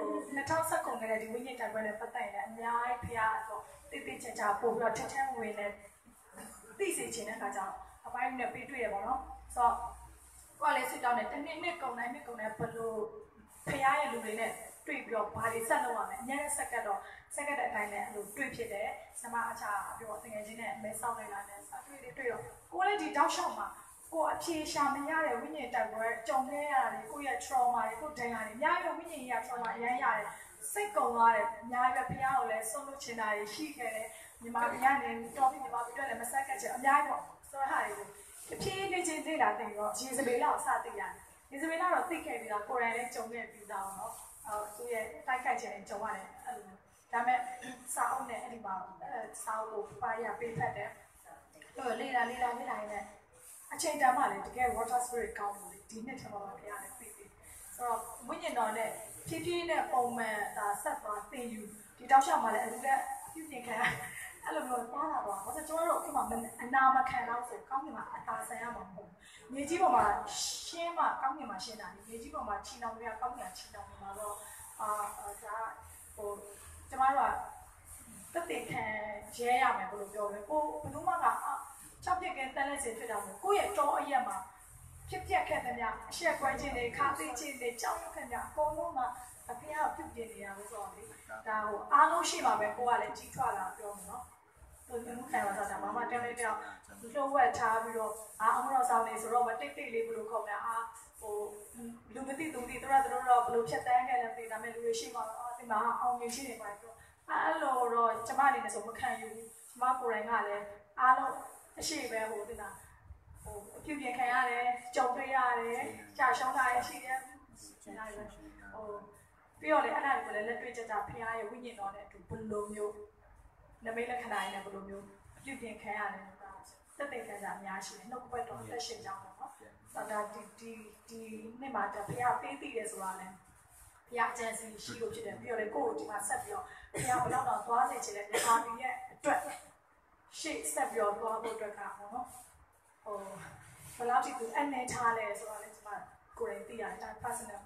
2019ခုနှစ်ဒီဝိညာဉ်တိုက်ပွဲနဲ့ပတ်သက်ရင်အများကြီးဖေကတော့တိတိကျကျပို့ပြီးတော့ထထဝင်နေသိစေချင်တဲ့အခါကျတော့အပိုင်းနဲ့ပြီးတွေ့ရပေါ့နော်ဆိုတော့ကိုယ်လည်းစစ်တောင်းတယ်တနေ့ကုန်တိုင်းဘယ်လိုဖေရဲ့လူတွေနဲ့တွေ့ပြီးတော့ဘာတွေဆက်လုပ်ရမလဲအများနဲ့ဆက်ကတဲ့အတိုင်းနဲ့အဲ့လိုတွေ့ဖြစ်တယ်ဆမအခြားပြောတကယ်ချင်းနဲ့မဲဆောက်နေတာနဲ့စတွေ့တော့ကိုယ်လည်းဒီတောက်လျှောက်မှာကိုယ်အဖြေရှာမရတဲ့ဝိညာဉ်တိုက်ပွဲကြုံခဲ့ရတယ်ကိုယ့်ရဲ့ trauma တွေကိုဒဏ်ရာတွေအများကြီးဝိညာဉ်ကြီးက trauma အများရတယ်စိတ်ကုန်သွားတယ်အများကြီးပဲဖေကိုလည်းဆုံးလို့ချင်တာတွေရှိခဲ့တယ်ညီမတွေကနေတော်ပြီးညီမတွေလည်းမဆက်ကက်ချင်အများကြီးပေါ့ဆိုတော့ဟာတွေကိုအဖြေလေးချင်းသိတာသိတော့ရေစပေလောက်စသိရတယ်ရေစပေလောက်တော့သိခဲ့ပြီးတော့ကိုယ်တိုင်လည်းကြုံခဲ့ပြီးသားတော့သူ့ရဲ့တိုက်ခိုက်ခြင်းကြုံရတယ်အဲ့လိုဒါပေမဲ့စာအုပ်နဲ့အဲ့ဒီမှာစာအုပ်ကိုပါရပေးဖတ်တယ်လေ့လာနေတယ်အချိန်တန်မှလည်းတကယ် water spirit ကောင်းလို့ဒီနှစ်ထက်မှတော့ဖရားလည်းသိဆိုတော့ဝိညာဉ်တော်နဲ့ဖြည်းဖြည်းနဲ့ပုံမှန်ဆက်သွားသင်ယူဒီတောက်လျှောက်မှလည်းအလူကပြုပြင်ခံအဲ့လိုမျိုးသွားတာပေါ့ဘာလို့ကျွန်တော်တို့အခုမှအနာမခံတော့ဆိုကောင်းကင်မှာအသာဆန်ရမှာမဟုတ်ဘူးမြေကြီးပေါ်မှာရှင်းမှကောင်းကင်မှာရှင်းတာလေမြေကြီးပေါ်မှာချီနှောင်တွေကကောင်းကင်ချီနှောင်နေမှာတော့ဒါဟိုကျွန်တော်တို့ကတက်ခံရဲရမယ်ဘယ်လိုပြောလဲကိုဘယ်သူမှကချောက်ပြက်ကဲတန်းလက်စင်ဖြစ်တာမို့ကိုယ့်ရဲ့တောအရက်မှာဖြစ်ပျက်ခဲ့တဲ့များအရှက်ကွဲခြင်းတွေခါသိခြင်းတွေကြောက်ရွံ့ခဲ့များအကုန်လုံးကအဖေကပြုတ်ပြနေရလို့ဆိုတော့လေဒါဟိုအားလုံးရှိပါပဲကိုကလည်းကြီးထွားလာပြောမယ်နော်သူမျိုးခံရတာဒါမှတဲလေးတောင်လှုပ်ဝက်ထားပြီးတော့အမတော်ဆောင်နေဆိုတော့မတိတ်လေးဘယ်လိုခေါ်မလဲဟိုလူမသိသူသိတို့တော့ဘယ်လိုဖြတ်တန်းခဲ့လဲပြည်ဒါမဲ့လူတွေရှိမှာဒီမှာအောင်မြင်ရှိနေပါတော့အဲ့လိုတော့ကျမအနေနဲ့ဆိုမခံယူဘူးကျမကိုယ်တိုင်ကလည်းအားလုံးအရှိပဲဟိုဒီလားဟိုအပြုပြင်ခံရတယ်ကြုံတွေ့ရတယ်ကြာရှောင်းတာရှိတယ်ဟိုပြီးတော့လေအဲ့ဒါကိုလည်းလက်တွေ့ကြဖခင်ရဲ့ဝိညာဉ်တော်နဲ့အတူဘယ်လိုမျိုးနမိတ်လက္ခဏာနဲ့ဘယ်လိုမျိုးအပြုပြင်ခံရတယ်ဆိုတာသက်သေခံကြအများရှိတယ်နှုတ်ဘက်တော်သက်ရှင်ကြောင်းပေါ့နော်ဆိုတော့ဒီနေ့မှာဖခင်ပေးသိတယ်ဆိုတာလည်းဖခင်အကျဉ်းစီရှိလို့ဖြစ်တယ်ပြီးတော့လေကိုယ့်ကိုဒီမှာဆက်ပြီးတော့ဖခင်ဘယ်တော့သွားစေချင်တဲ့မြန်မာပြည်ရဲ့အတွက်ရှေ့ဆက်ပြီးတော့သွားဖို့အတွက်ကပေါ့နော်ဟိုဘယ်လောက်ထိသူအနေထားလဲဆိုတော့လေကျွန်မကိုယ်တိုင်သိရတယ်ဒါ personal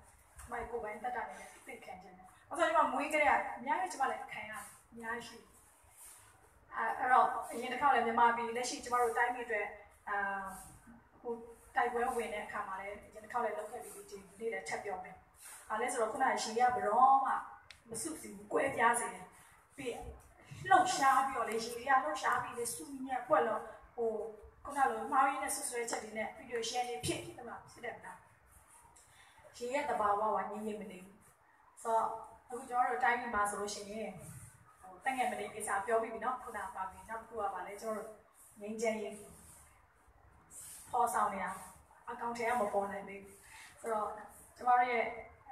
မိုက်ကိုပိုင်းတက်တာနေတယ်သိခံချင်တယ်။အဲ့ဆိုကျွန်မမွေးကြတဲ့အများကြီးကျွန်မလည်းခံရတယ်အများကြီးအဲ့တော့အရင်တစ်ခါလည်းမြန်မာပြည်လက်ရှိကျွန်တော်တို့တိုင်းပြည်အတွက်ဟိုတိုက်ပွဲဝင်တဲ့အခါမှာလည်းအရင်တစ်ခါလည်းလုပ်ခဲ့ပြီးဒီနေ့လည်းထပ်ပြောမယ်။အားလဲဆိုတော့ခုနကရှီရဘရောမှမစုစည်းဘူး၊ကွဲပြားစေတယ်။ပြီးလှုပ်ရှားပြီးတော့လေရှီရလှုပ်ရှားပြီးလေစုညက်ပွက်လို့ဟိုခုနလိုမှားရင်းနဲ့ဆွဆွဲချက်တွေနဲ့ဗီဒီယိုရှယ်နေဖြစ်တယ်မှာဖြစ်တယ်မလား။ရှီရတဘာဝဝငင်းငင်းမနေဘူး။ဆိုတော့အခုကျွန်တော်တို့တိုင်းပြည်မှာဆိုလို့ရှိရင်တငယ်မလေးကိစ္စပြောပြီးပြီနော်ခုနပါပြီနောက်တစ်ခုကပါလဲကျွန်တော်တို့ငင်းချင်ရေးပေါ်ဆောင်နေတာအကောင့်ထဲကမပေါ်နိုင်ဘူးဆိုတော့ကျွန်တော်ရဲ့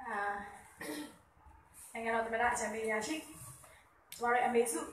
နိုင်ငံတော်သမ္မတအချမ်းပေးရရှိကျွန်တော်ရဲ့အမေစု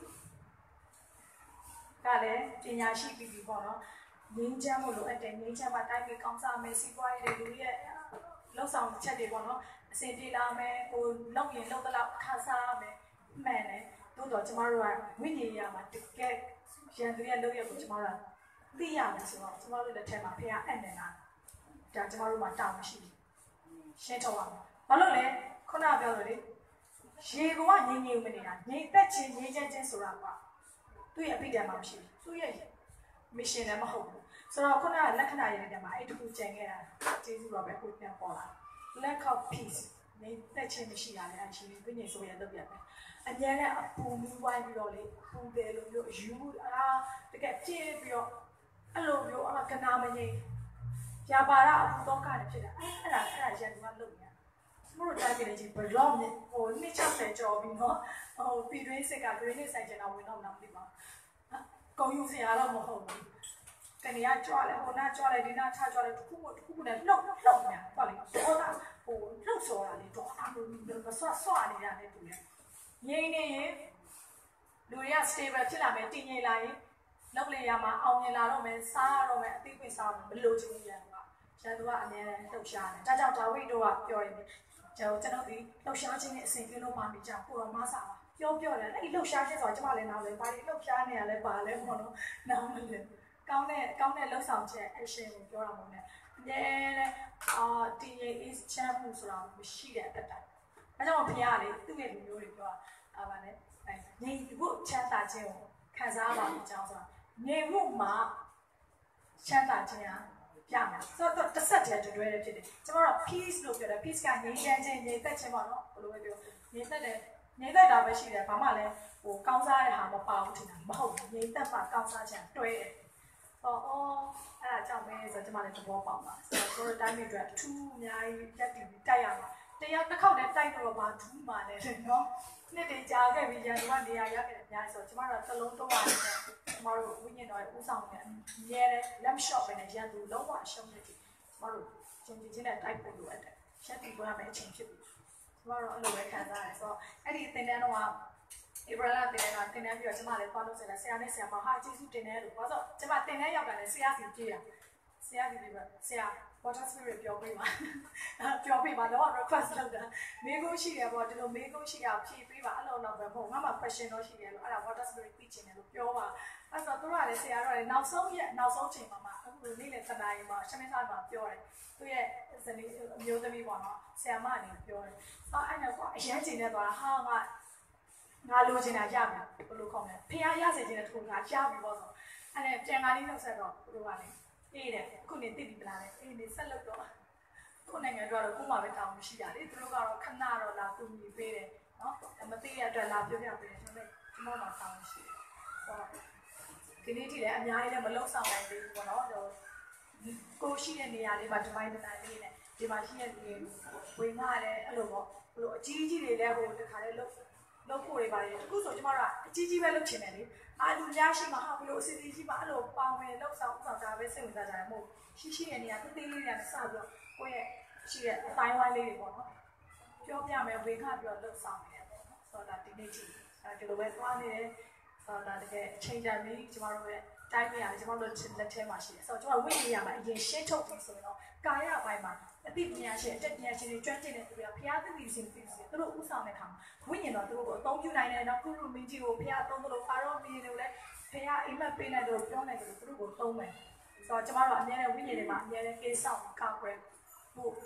ကလည်းပညာရှိပြီးပေါ့နော်ငင်းချမ်းမှုလိုအပ်တယ်ငင်းချမ်းမှာတိုင်းပြည်ကောင်းစားမယ်စီးပွားရေးတွေလူရဲ့လောက်ဆောင်ချက်တွေပေါ့နော်အစဉ်ပြေလာမယ်ကိုလောက်ရင်လောက်တော့ခါစားရမယ်မှန်တယ်တို့တော့ကျမတို့ကဝိညာဉ်ရမှာတကယ်ရန်သူရဲ့လုပ်ရကိုကျမတို့သိရမယ်ဆိုတော့ကျမတို့လက်ထက်မှာဖေကအပ်နေတာဒါကျမတို့မှာတောင်းမရှိဘူးရှင်းထုတ်ရမယ်ဘာလို့လဲခုနပြောလို့လေရေကငြိမ်ငြိမ်မနေတာငြိမ်သက်ခြင်းငြိမ်ချမ်းခြင်းဆိုတာကသူ့ရဲ့အပိဓာန်မှာမရှိဘူးသူ့ရဲ့ mission လည်းမဟုတ်ဘူးဆိုတော့ခုနကလက္ခဏာရတဲ့မှာအဲ့တခုကြံခဲ့တာကျေးဇူးတော်ပဲခုပြန်ပေါ်လာ lack of peace ငြိမ်သက်ခြင်းမရှိတာလည်းအရှိဝိညာဉ်ဆိုရလုပ်ပြတယ်အញ្ញမ်းနဲ့အပူမူဝိုင်းပြီးတော့လေပူတယ်လို့မျိုးယူတကယ်ပြည့်ပြီးတော့အဲ့လိုမျိုးကနာမငြိမ်ပြပါရအပူတော့ကလည်းဖြစ်တာအဲ့ဒါရန်သူကလုပ်နေတာမလို့တိုင်းပြည်ကြီးဘလော့နဲ့ဟို260ကျော်ပြီးတော့ဟိုပြည်တွင်းစစ်က green ဆိုင်ကျင်တာဝင်တော့မလုပ်ဘူးပါကုန်ယူစရာတော့မဟုတ်ဘူးကနေရကြွလဲဟိုနာကြွလဲဒီနာထကြွလဲတစ်ခုနဲ့လှုပ်နေတာဟုတ်လေတော့ဟိုလှုပ်စော်တာလေတော့အလိုမဆွတ်နေတာနဲ့တူတယ်ငြိမ်နေရင်လူတွေက stable ဖြစ်လာမယ်တည်ငြိမ်လာရင်လောက်လေရမှာအောင်မြင်လာတော့မယ်စားရတော့မယ်အသိပင်စားမယ်မလို့ချင်ဘူးရန်သူကအများနဲ့လှုပ်ရှားတယ်ဒါကြောင့်ဒါဝိတို့ကပြောတယ်ကျွန်တော်ဒီလှုပ်ရှားခြင်းနဲ့အစဉ်ပြေလို့ပါပြီကြောင့်ကိုယ်မစားပါပြောတယ်အဲ့လှုပ်ရှားခြင်းဆိုတော့ကျမလည်းနားလဲဘာတွေလှုပ်ရှားနေရလဲပါလဲပေါ့နော်နားမလဲကောင်းတဲ့လှုပ်ဆောင်ချက် action ကိုပြောတာမဟုတ်နဲ့အများနဲ့တည်ငြိမ် is ချမ်းမှုဆိုတာမရှိတဲ့အတ္တအဲကြောင့်ဘုရားလေသူ့ရဲ့လူမျိုးတွေပြောတာဗာလဲငြိမ်ဖို့ချမ်းသာခြင်းကိုခံစားပါအကြောင်းဆိုတာငြိမ်ဖို့မှာချမ်းသာခြင်းဟာပြမယ်ဆိုတော့တစ်ဆက်တည်းတွဲတယ်ဖြစ်တယ်ကျွန်တော်တို့ peace လို့ပြောတယ် peace ကငြိမ်ချမ်းခြင်းငြိမ်သက်ခြင်းပေါ့နော်ဘယ်လိုပဲပြောငြိမ်သက်တယ်ငြိမ်သက်တာပဲရှိတယ်ဘာမှလည်းဟိုကောင်းစားတဲ့ဟာမပါဘူးထင်တာမဟုတ်ဘူးငြိမ်သက်ပါကောင်းစားခြင်းတွဲတယ်အဲ့ဒါကြောင့်ပဲဆိုတော့ကျွန်မလည်းသဘောပေါက်ပါဆိုတော့တို့တိုင်းပြည်အတွက်အထူးအများကြီးတက်တည်ပြီးတိုက်ရမှာတရားတစ်ခေါက်နဲ့တိုက်တော့ဘာထူးမှလည်းနော်နှစ်တည်ကြာခဲ့ပြီးရန်ကုန်ကနေရာရခဲ့တယ်အများကြီးဆိုတော့ကျွန်တော်တို့သလုံးသုံးပါတယ်ကျွန်တော်တို့ဝိညာဉ်တော်ရဲ့ဥဆောင်နဲ့အမြဲတမ်း lamp shop ပဲနဲ့ရန်သူလုံးဝရှုံးနေတယ်ကျွန်တော်တို့ကျင်ကျင်နဲ့တိုက်ဖို့လိုအပ်တယ်ရှက်တီပေါ်ရမယ့်အချိန်ဖြစ်ပြီကျွန်တော်တို့အဲ့လိုပဲခံစားရတယ်ဆိုတော့အဲ့ဒီသင်တန်းတော့ဧပြီလတင်တာတင်တန်းပြီးတော့ကျွန်မလည်းသွားလို့ဆရာနဲ့ဆရာမဟာကျေးဇူးတင်တယ်လို့ပြောဆိုကျွန်မတင်တန်းရောက်တာလည်းဆရာစီပြေးတာဆရာစီပြေးပါဆရာ water spirit ပြောပေးပါတော့ request လုပ်တာမေးခွန်းရှိတယ်ပေါ့ဒီလိုမေးခွန်းရှိအောင်ဖြေပေးပါအဲ့လိုတော့ပဲပေါ့ငါမှ question တော့ရှိတယ်လို့အဲ့ဒါ water spirit သိချင်တယ်လို့ပြောပါအဲ့ဆိုတော့တို့ကလည်းဆရာတော့လည်းနောက်ဆုံးချိန်မှာအခုနေ့လေစတာရင်မှာရှင်းစားမှာပြောတယ်သူရဲ့ဇနီးအမျိုးသမီးပေါ့နော်ဆရာမအနေနဲ့ပြောတယ်အဲ့ဒါကအရန်ချိန်နဲ့သွားတာဟာငါလိုချင်တာရမယ်ဘယ်လိုခေါ်မလဲဖေရစေချင်တဲ့သူကရပြီပေါ့ဆိုအဲ့ဒါပြန်ကားလေးနှုတ်ဆက်တော့တို့ကလည်းအေးတယ်ခုနေသိပြီလားအေးနေဆက်လုပ်တော့ခုနိုင်ငံတော့ကို့မှာပဲတောင်းမရှိရလေသူတို့ကတော့ခဏတော့လာတူညီပေးတယ်နော်မသိရတဲ့လာပြောပြပေးတယ်ကျွန်တော်မှာတောင်းရှိတယ်ဆိုတော့ဒီနေ့ထိလည်းအများကြီးလည်းမလုံဆောင်နိုင်သေးဘူးပေါ့နော်ကိုရှိတဲ့နေရာလေးမှာဒီမိုင်းတနိုင်လေးနဲ့ဒီမှာရှိတဲ့နေဝင်လာတယ်အဲ့လိုပေါ့ဘလို့အကြီးကြီးတွေလည်းဟိုတခါလေးလုပ်ဖို့တွေပါတယ်အခုဆိုကျမတို့ကအကြီးကြီးပဲလုပ်ချင်တယ်လေအာလူများရှိမှဟာဘလို့အစီအစီရှိမှအဲ့လိုပေါင်ဝင်လောက်ဆောင်တာပဲစိတ်ဝင်စားကြတယ်မဟုတ်ရှိတဲ့နေရာသေးသေးလေးတွေနဲ့စပြီးတော့ကိုယ့်ရဲ့ရှိတဲ့အတိုင်းဝိုင်းလေးတွေပေါ့နော်ပြောပြမယ်ဝေခပြီးတော့လုပ်ဆောင်နေတယ်ပေါ့နော်ဆိုတော့ဒီနေ့ကြည့်ဒီလိုပဲသွားနေတယ်ဆိုတော့တကယ်အချိန်တန်ပြီးကျမတို့ရဲ့တိုင်းပြည်ကကျမတို့လက်ထဲမှာရှိတယ်ဆိုတော့ကျမတို့ဝိညာဉ်ရမှာအရင်ရှင်းထုတ်ပြီးဆိုရင်တော့ကာယအပိုင်းမှာအသိပညာရှင်အတက်ပညာရှင်တွေကျွမ်းကျင်တဲ့သူတွေကဘုရားသခင်ရှင်သူတို့ဥဆောင်တဲ့ခါမှာဝိညာဉ်တော်သူတို့ကိုအသုံးပြုနိုင်တယ်နော်ကုရုမင်းကြီးကိုဘုရားအသုံးလို့ဖာရောမင်းတွေကိုလည်းဘုရားအိမ်မက်ပေးနိုင်တယ်လို့ပြောနိုင်တယ်သူတို့ကိုသုံးမယ်ဆိုတော့ကျမတို့အများနဲ့ဝိညာဉ်တွေမှာအများနဲ့ကိစ္စကိုကောက်ွယ်ဖို့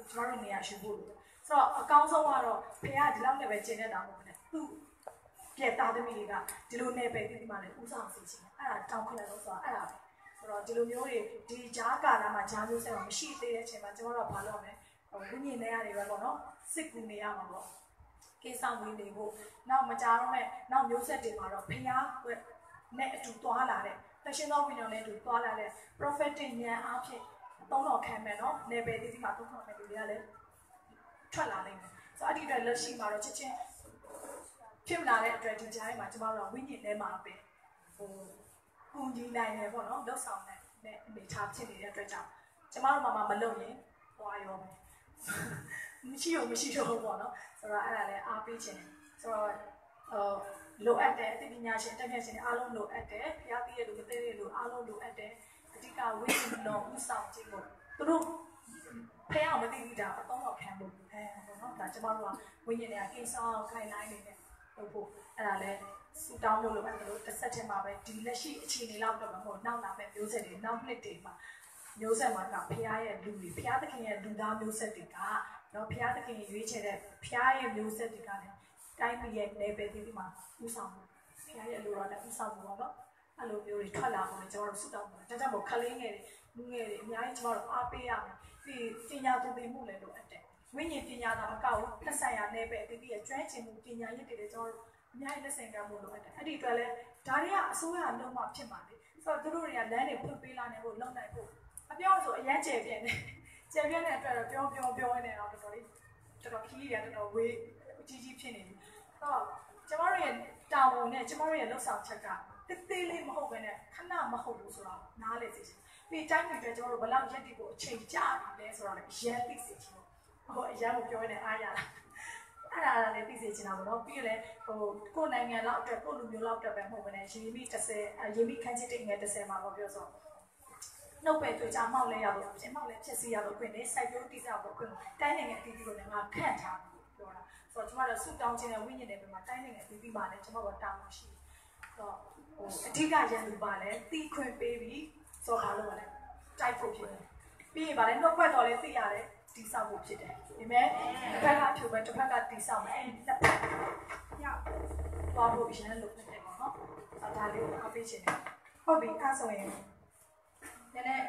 ကျွန်တော်တို့နေရာရှိဖို့လို့ဆိုတော့အကောင်းဆုံးကတော့ဖေကဒီလောက်နဲ့ပဲကျင်းနေတာမဟုတ်ဘူး။သူ့ပြက်သားသမီးတွေကဒီလိုနဲ့ပဲဒီမှာလည်းဥဆောင်စီချင်တယ်။အဲ့ဒါတောင်းခွင့်လို့ဆိုတာအဲ့ဒါပဲ။ဆိုတော့ဒီလိုမျိုးတွေဒီဂျားကာလာမှာဂျားမျိုးဆက်မှာမရှိသေးတဲ့အချိန်မှာကျွန်တော်တို့ကဘာလုပ်မလဲ။ဝိညာဉ်တွေရတယ်ပဲပေါ့နော်။စစ်ကူနေရမှာပေါ့။ကိစ္စဝင်နေဖို့နောက်မကြားတော့မဲ့နောက်မျိုးဆက်တွေမှာတော့ဖျားနဲ့အတူသွားလာတဲ့တရှင်သောဝိညာဉ်နဲ့အတူသွားလာတဲ့ prophetic ဉာဏ်အားဖြင့်သုံးတော်ခံမယ်နော်။ level သီးသီးမှာသုံးတော်ခံပြီးရလဲထွက်လာနိုင်တယ်။ဆိုတော့အဲ့ဒီအတွက်လက်ရှိမှာတော့ချက်ချင်းဖြစ်လာတဲ့အတွက်ဒီကြားထဲမှာကျမတို့ကဝိညာဉ်ထဲမှာပဲပုံကြီးနိုင်တယ်ပေါ့နော်လောက်ဆောင်တဲ့အနေထားဖြစ်နေတဲ့အတွက်ကြောင့်ကျမတို့မှမလုပ်ရင်သွားရောမယ်မရှိတော့ပေါ့နော်ဆိုတော့အဲ့ဒါလည်းအားပေးခြင်းဆိုတော့လိုအပ်တဲ့အသိပညာရှင်တက်ခဲ့ခြင်းအားလုံးလိုအပ်တယ်ဖျားသိရလို့မသိရလို့အားလုံးလိုအပ်တယ်အဓိကဝိညာဉ်တော်ဥဆောင်ခြင်းကိုသူတို့ဖျားမသိဘူးဒါအတော့ခံလို့ပေါ့နော်ဒါကျမတို့ကဝိညာဉ်တွေကကိစ္စခိုင်လိုက်နေတယ်ဟုတ်ဖို့အဲ့ဒါလည်းစူတောင်းလို့လိုအပ်တယ်လို့တစ်ဆက်တည်းမှာပဲဒီလက်ရှိအခြေအနေလောက်တော့မဟုတ်နောက်လာမဲ့မျိုးဆက်တွေနောက်နှစ်တွေမှာမျိုးဆက်မှာကဖျားရဲ့လူတွေဖျားသခင်ရဲ့လူသားမျိုးဆက်တွေကနော်ဖျားသခင်ရွေးချယ်တဲ့ဖျားရဲ့မျိုးဆက်တွေကလည်းတိုင်းပြည်ရဲ့ level ဒီမှာဥဆောင်မှုဖျားရဲ့လူတော်နဲ့ဥဆောင်မှုပေါ့နော်အဲ့လိုမျိုးတွေထွက်လာအောင်လည်းကျွန်တော်တို့စူတောင်းပါတယ်ဒါကြောင့်မို့ခလေးငယ်တွေလူငယ်တွေအများကြီးကျွန်တော်တို့အားပေးရမယ်ဒီပညာသင်ပေးမှုလည်းလိုအပ်တယ်ဝိညာဉ်ပညာသာမကဘူးလက်ဆိုင်ရာ level ဒီရဲ့ကျွမ်းကျင်မှုပညာရည်တွေလည်းကျွန်တော်တို့အများကြီးလက်ဆင့်ကမ်းမှုလိုအပ်တယ်အဲ့ဒီအတွက်လည်းဒါတွေကအစိုးရလုံးဝဖြစ်မှာလေဆိုတော့သူတို့တွေကလမ်းတွေဖွင့်ပေးလာနေဖို့လုံနိုင်ဖို့အပြောဆိုအရန်ကျယ်ပြည့်နေကျယ်ပြည့်တဲ့အတွက်တော့ပြောနေတော့တော်တော်ခီးရတော်တော်ဝေးကြီးဖြစ်နေပြီတော့ကျမတို့ရဲ့တာဝန်နဲ့ကျမတို့ရဲ့လှုပ်ဆောင်ချက်ကတိတ်သေးလေးမဟုတ်ဘဲနဲ့ခဏမဟုတ်ဘူးဆိုတော့နားလေစေချင်ပြီးတိုင်းပြည်အတွက်ကျမတို့ဘယ်လောက်ရက်တီကိုအချိန်ကြာပြီလဲဆိုတော့လည်းအရန်သိစေချင်ဟိုအရန်ကိုပြောနေအားရတာအဲ့ဒါလည်းသိစေချင်တာပေါ့နော်ပြီးလည်းကိုယ်နိုင်ငံလောက်အတွက်ကိုယ်လူမျိုးလောက်အတွက်ပဲမဟုတ်ဘဲနဲ့ရေမိ30ရေမိခန်းချစ်တဲ့ငယ်30မှာပေါ့ပြောဆိုနှုတ်ပဲတွေ့ကြမောက်လဲရလို့ပြင်မောက်လဲဖြစ်စီရလို့ခွင့်နဲ့စိုက်ပျိုးတိကျဖို့ခွင့်တိုင်းနိုင်ငံအသီးသီးကိုလည်းငါခန့်ထားလို့ပြောတာဆိုတော့ကျမတို့ဆူတောင်းခြင်းနဲ့ဝိညာဉ်တွေမှာတိုင်းနိုင်ငံအသီးသီးမှာလည်းကျမတို့တောင်းရှိဆိုတော့အဓိကရန်သူပါလဲတီးခွင့်ပေးပြီးဆိုတော့ဘာလို့လဲတိုက်ဖို့ဖြစ်တယ်ပြီးရင်ဗာလဲနှုတ်ခွက်တော်လဲသိရတယ်တိဆောက်ဖို့ဖြစ်တယ်ဒီမဲ့တစ်ဖက်ကဖြူပဲတစ်ဖက်ကတိဆောက်မယ်အဲ့ဒီတစ်ဖက်ရောက်သွားဖို့ရန်လို့ဖြစ်တယ်ပေါ့နော်ဒါလေးကိုအပေးခြင်းတယ်ဟုတ်ပြီအဲ့ဆိုရင်နည်းနည်း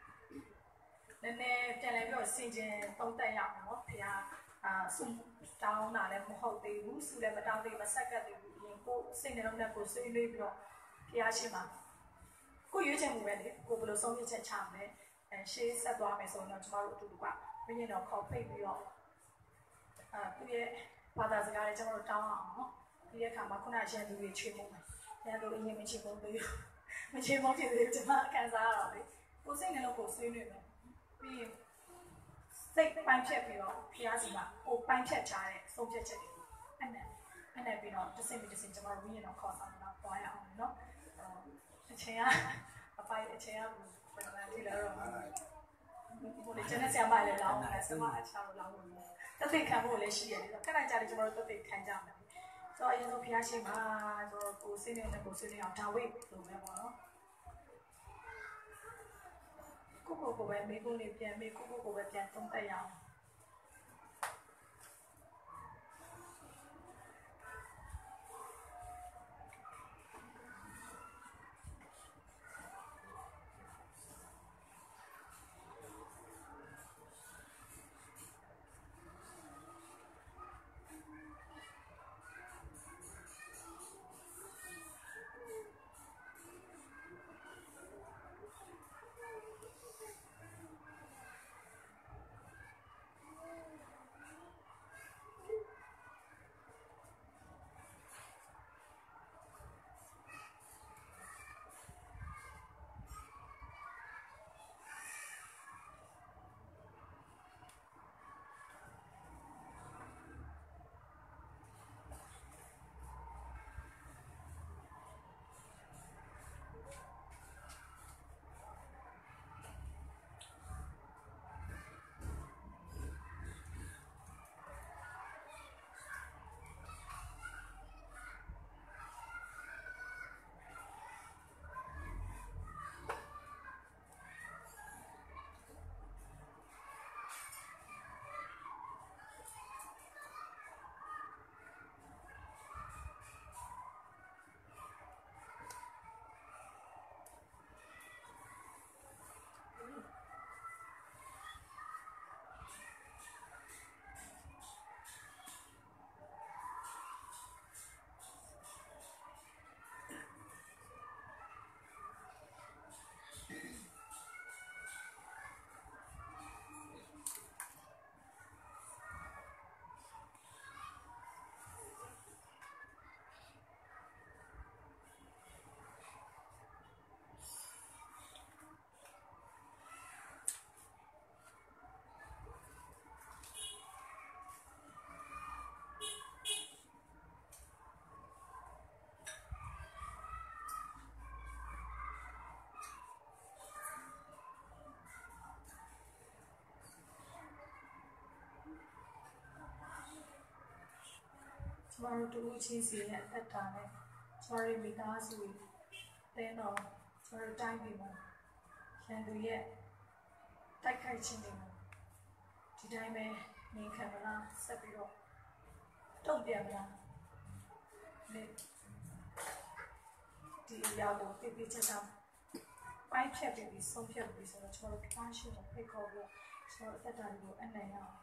ပြန်လဲပြီးတော့စင်ကျင်သုံးသက်ရအောင်နော်ဖေဆူတောင်းတာလည်းမဟုတ်သေးဘူးဆူလည်းမတောင်းသေးမဆက်ကပ်သေးဘူးရင်ကိုစိတ်နှလုံးနဲ့ကိုဆွေးနွေးပြီးတော့ဖေရှိမှာကိုရွေးချယ်မှုပဲလေကိုဘယ်လိုဆုံးဖြတ်ချက်ချမလဲရှေးဆက်သွားမယ်ဆိုတော့ကျမတို့အတူတူကဘင်းရင်တော့ခေါ်ဖိတ်ပြီးတော့သူရဲ့ဘာသာစကားနဲ့ကျမတို့တောင်းအောင်နော်ဒီတဲ့အခါမှာခုနရန်သူတွေချွေးမှုမယ်ရန်သူအရင်မချွေးမှုသေးဘူးမချွေးမှုဖြစ်သေးတယ်ကျမခံစားရတော့လေကိုစိတ်နှလုံးကိုဆွေးနွေးမယ်ပြီးရင်စိတ်ပိုင်းဖြတ်ပြီးတော့ဖျားစီမှာကိုပိုင်းဖြတ်ချတဲ့ဆုံးဖြတ်ချက်တွေအဲ့နဲ့ပြီးတော့တစ်စင်ကျမတို့ဝိညာဉ်တော်ခေါ်ဆောင်တော့တွားရအောင်နော်အချိန်ကအပိုင်းအချိန်ကဘယ်လိုလဲဒီလိုတော့ဘိုးလေးကျန်တဲ့ဆရာမလည်းလောင်းတယ်ဆရာမအချာလို့လောင်းလို့တသိခံဖို့လည်းရှိရတယ်ခဏကြာတယ်ကျမတို့တသိခံကြမယ်ဆိုတော့အရင်ဆုံးဖျားရှိမှာဆိုတော့ကိုစိတ်နဲ့ကိုဆွေးနွေးအောင်ဒါဝိတ်လိုပဲပေါ့နော်ကိုပဲမေးဖို့လေးပြန်မေးကိုပဲပြန်သုံးသပ်ရအောင် Tomorrow to cheese at that time. Sorry, me last week. Then no, sorry, time people. Can do yet. Take a chin. Today may make camera, Sabiro. Don't be a man. The Yago, baby, just I kept it with some people, so I told passion of pick over. So that I will end now.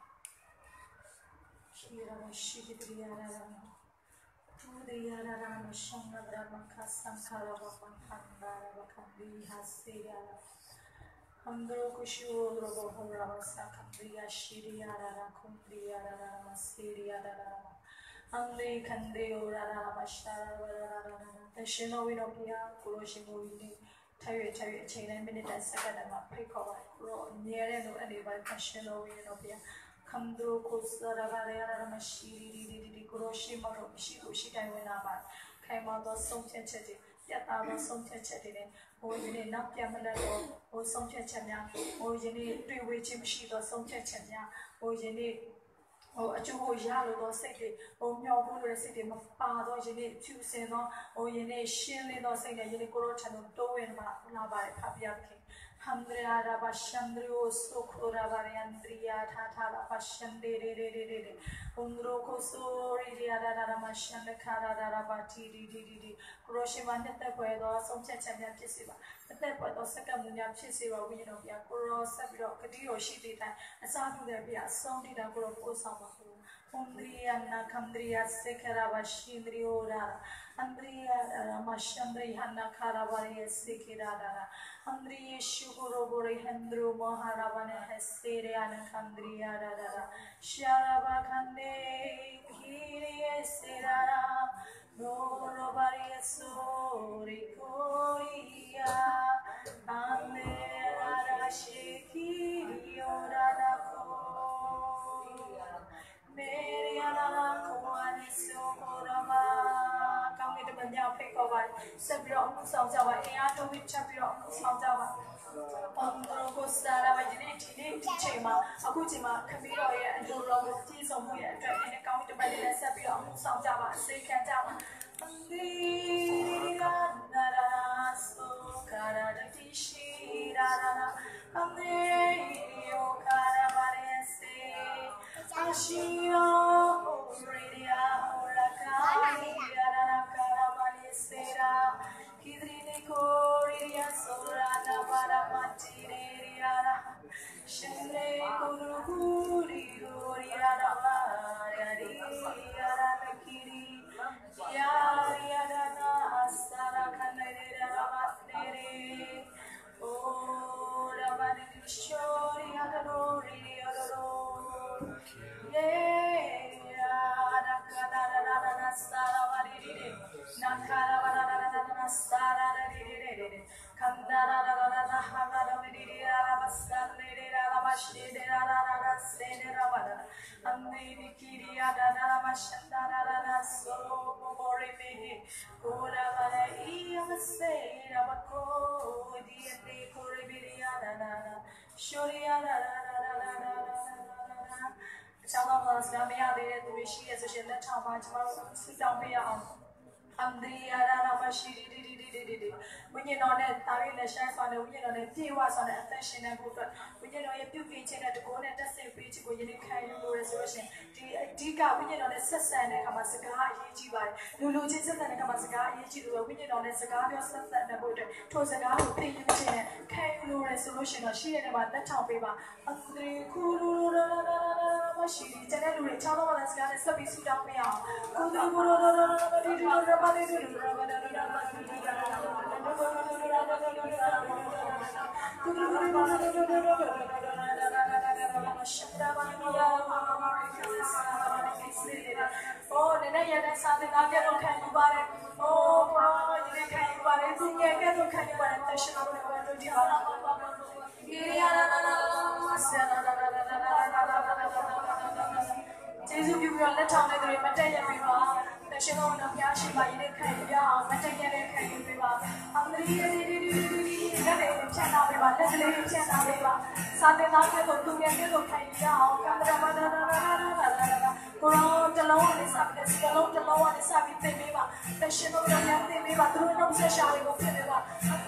Here I she did the Yarana. To the Yarana, Shanga Brahmaka, Sankara, Bakandara, Bakandi, Hasira. Andro Kushu, Robo, Sakambria, Shiriara, Kumbria, Siria, Ande Kandeo, Bashara, the Shinowinopia, Kuroshimo. Tire chain and minute and second and my pre-cover near and anybody passion over Inopia. Come through Kusara Mashiri, Kuroshi, Shika, Winaba, came out of some chatty, yet I was some chatty, or you need not Yamala or some chatchania, or you need 3-way chim sheet or some chatchania, or you need. Oh, a Joe Yalo city, or Myobu city, my father, you need 2 seno, or you need shilling or saying a Unicorochan or doing Labai Papiaki. Handria Bashandrio, Sokura Variandria, Tata Pashande, Undroko Soria, Ramashan, Kara, Bati, Kuroshimaneta, some Chachania Chisiva, the Tepa or Sakamunia Chisiva, we know, Yakuro, Sabiro, Kadio, she did, and some of them be a song did a group of some. Undriana Candria Sekara Bashindriora, Andrea Mashandri Hanna Karavari Sekirada, Andrea Shugurobori Hendru Moharavana Hesteriana Candria Dada, Sharabakande, Kiri Serara, Norobaria Sori Korea, Andera Sheki Yorada. Meriana Kuan Sokorama, come with the Banya Pekova, Sabiro, Salzava, Eato, Chapiro, Salzava, Ondrogostara, Chema, Akutima, Camilo, and Duro, Tizomuya, and account the Badina Sabiro, Salzava, Sekatama, Nara, Sokara, Tishi, Rana, Amnerio, Carabarese. Ashio, Redia, Huracani, Yarakara, Sera, Kidrini, Korea, Sorana, Baramati, Shende, Kuruguri, Yara, Yari, Yariana, Sara, Canada, Matere, Oh, Ramani, Shori, Adori, Some of us may have the wish as a gender town, sit down beyond. Andrea Ramashiri. When you know that Tari shines on the window, the tea was on attention and good. When you know you do kitchen at the corner, that's a pretty good kind of resolution. Diga, when you know the Sessa and Kamasaka, Yijiba, Luluji and Kamasaka, Yijibu, when you know the cigar, your son and the boat, Tosaga, pretty kind of resolution, or she and about that town paper. Andre Kuru Mashiri, General, tell all that's got a subby down beyond. Oh, the day that something I get on candy butter. Oh, you can't buy it. You can't candy butter. The shit of Jesus, you will let down the material river. The shit of Yashi by the candy, material candy river. I'm the channel river, let's leave the channel river. Sunday night, I go to get a candy down. Grow the loneliness. साथ में सिया लोग जब लोग आने साथ में तेरे बा पैसे लोग रंग आते में बा तुरंत हम से शादी को फिर बा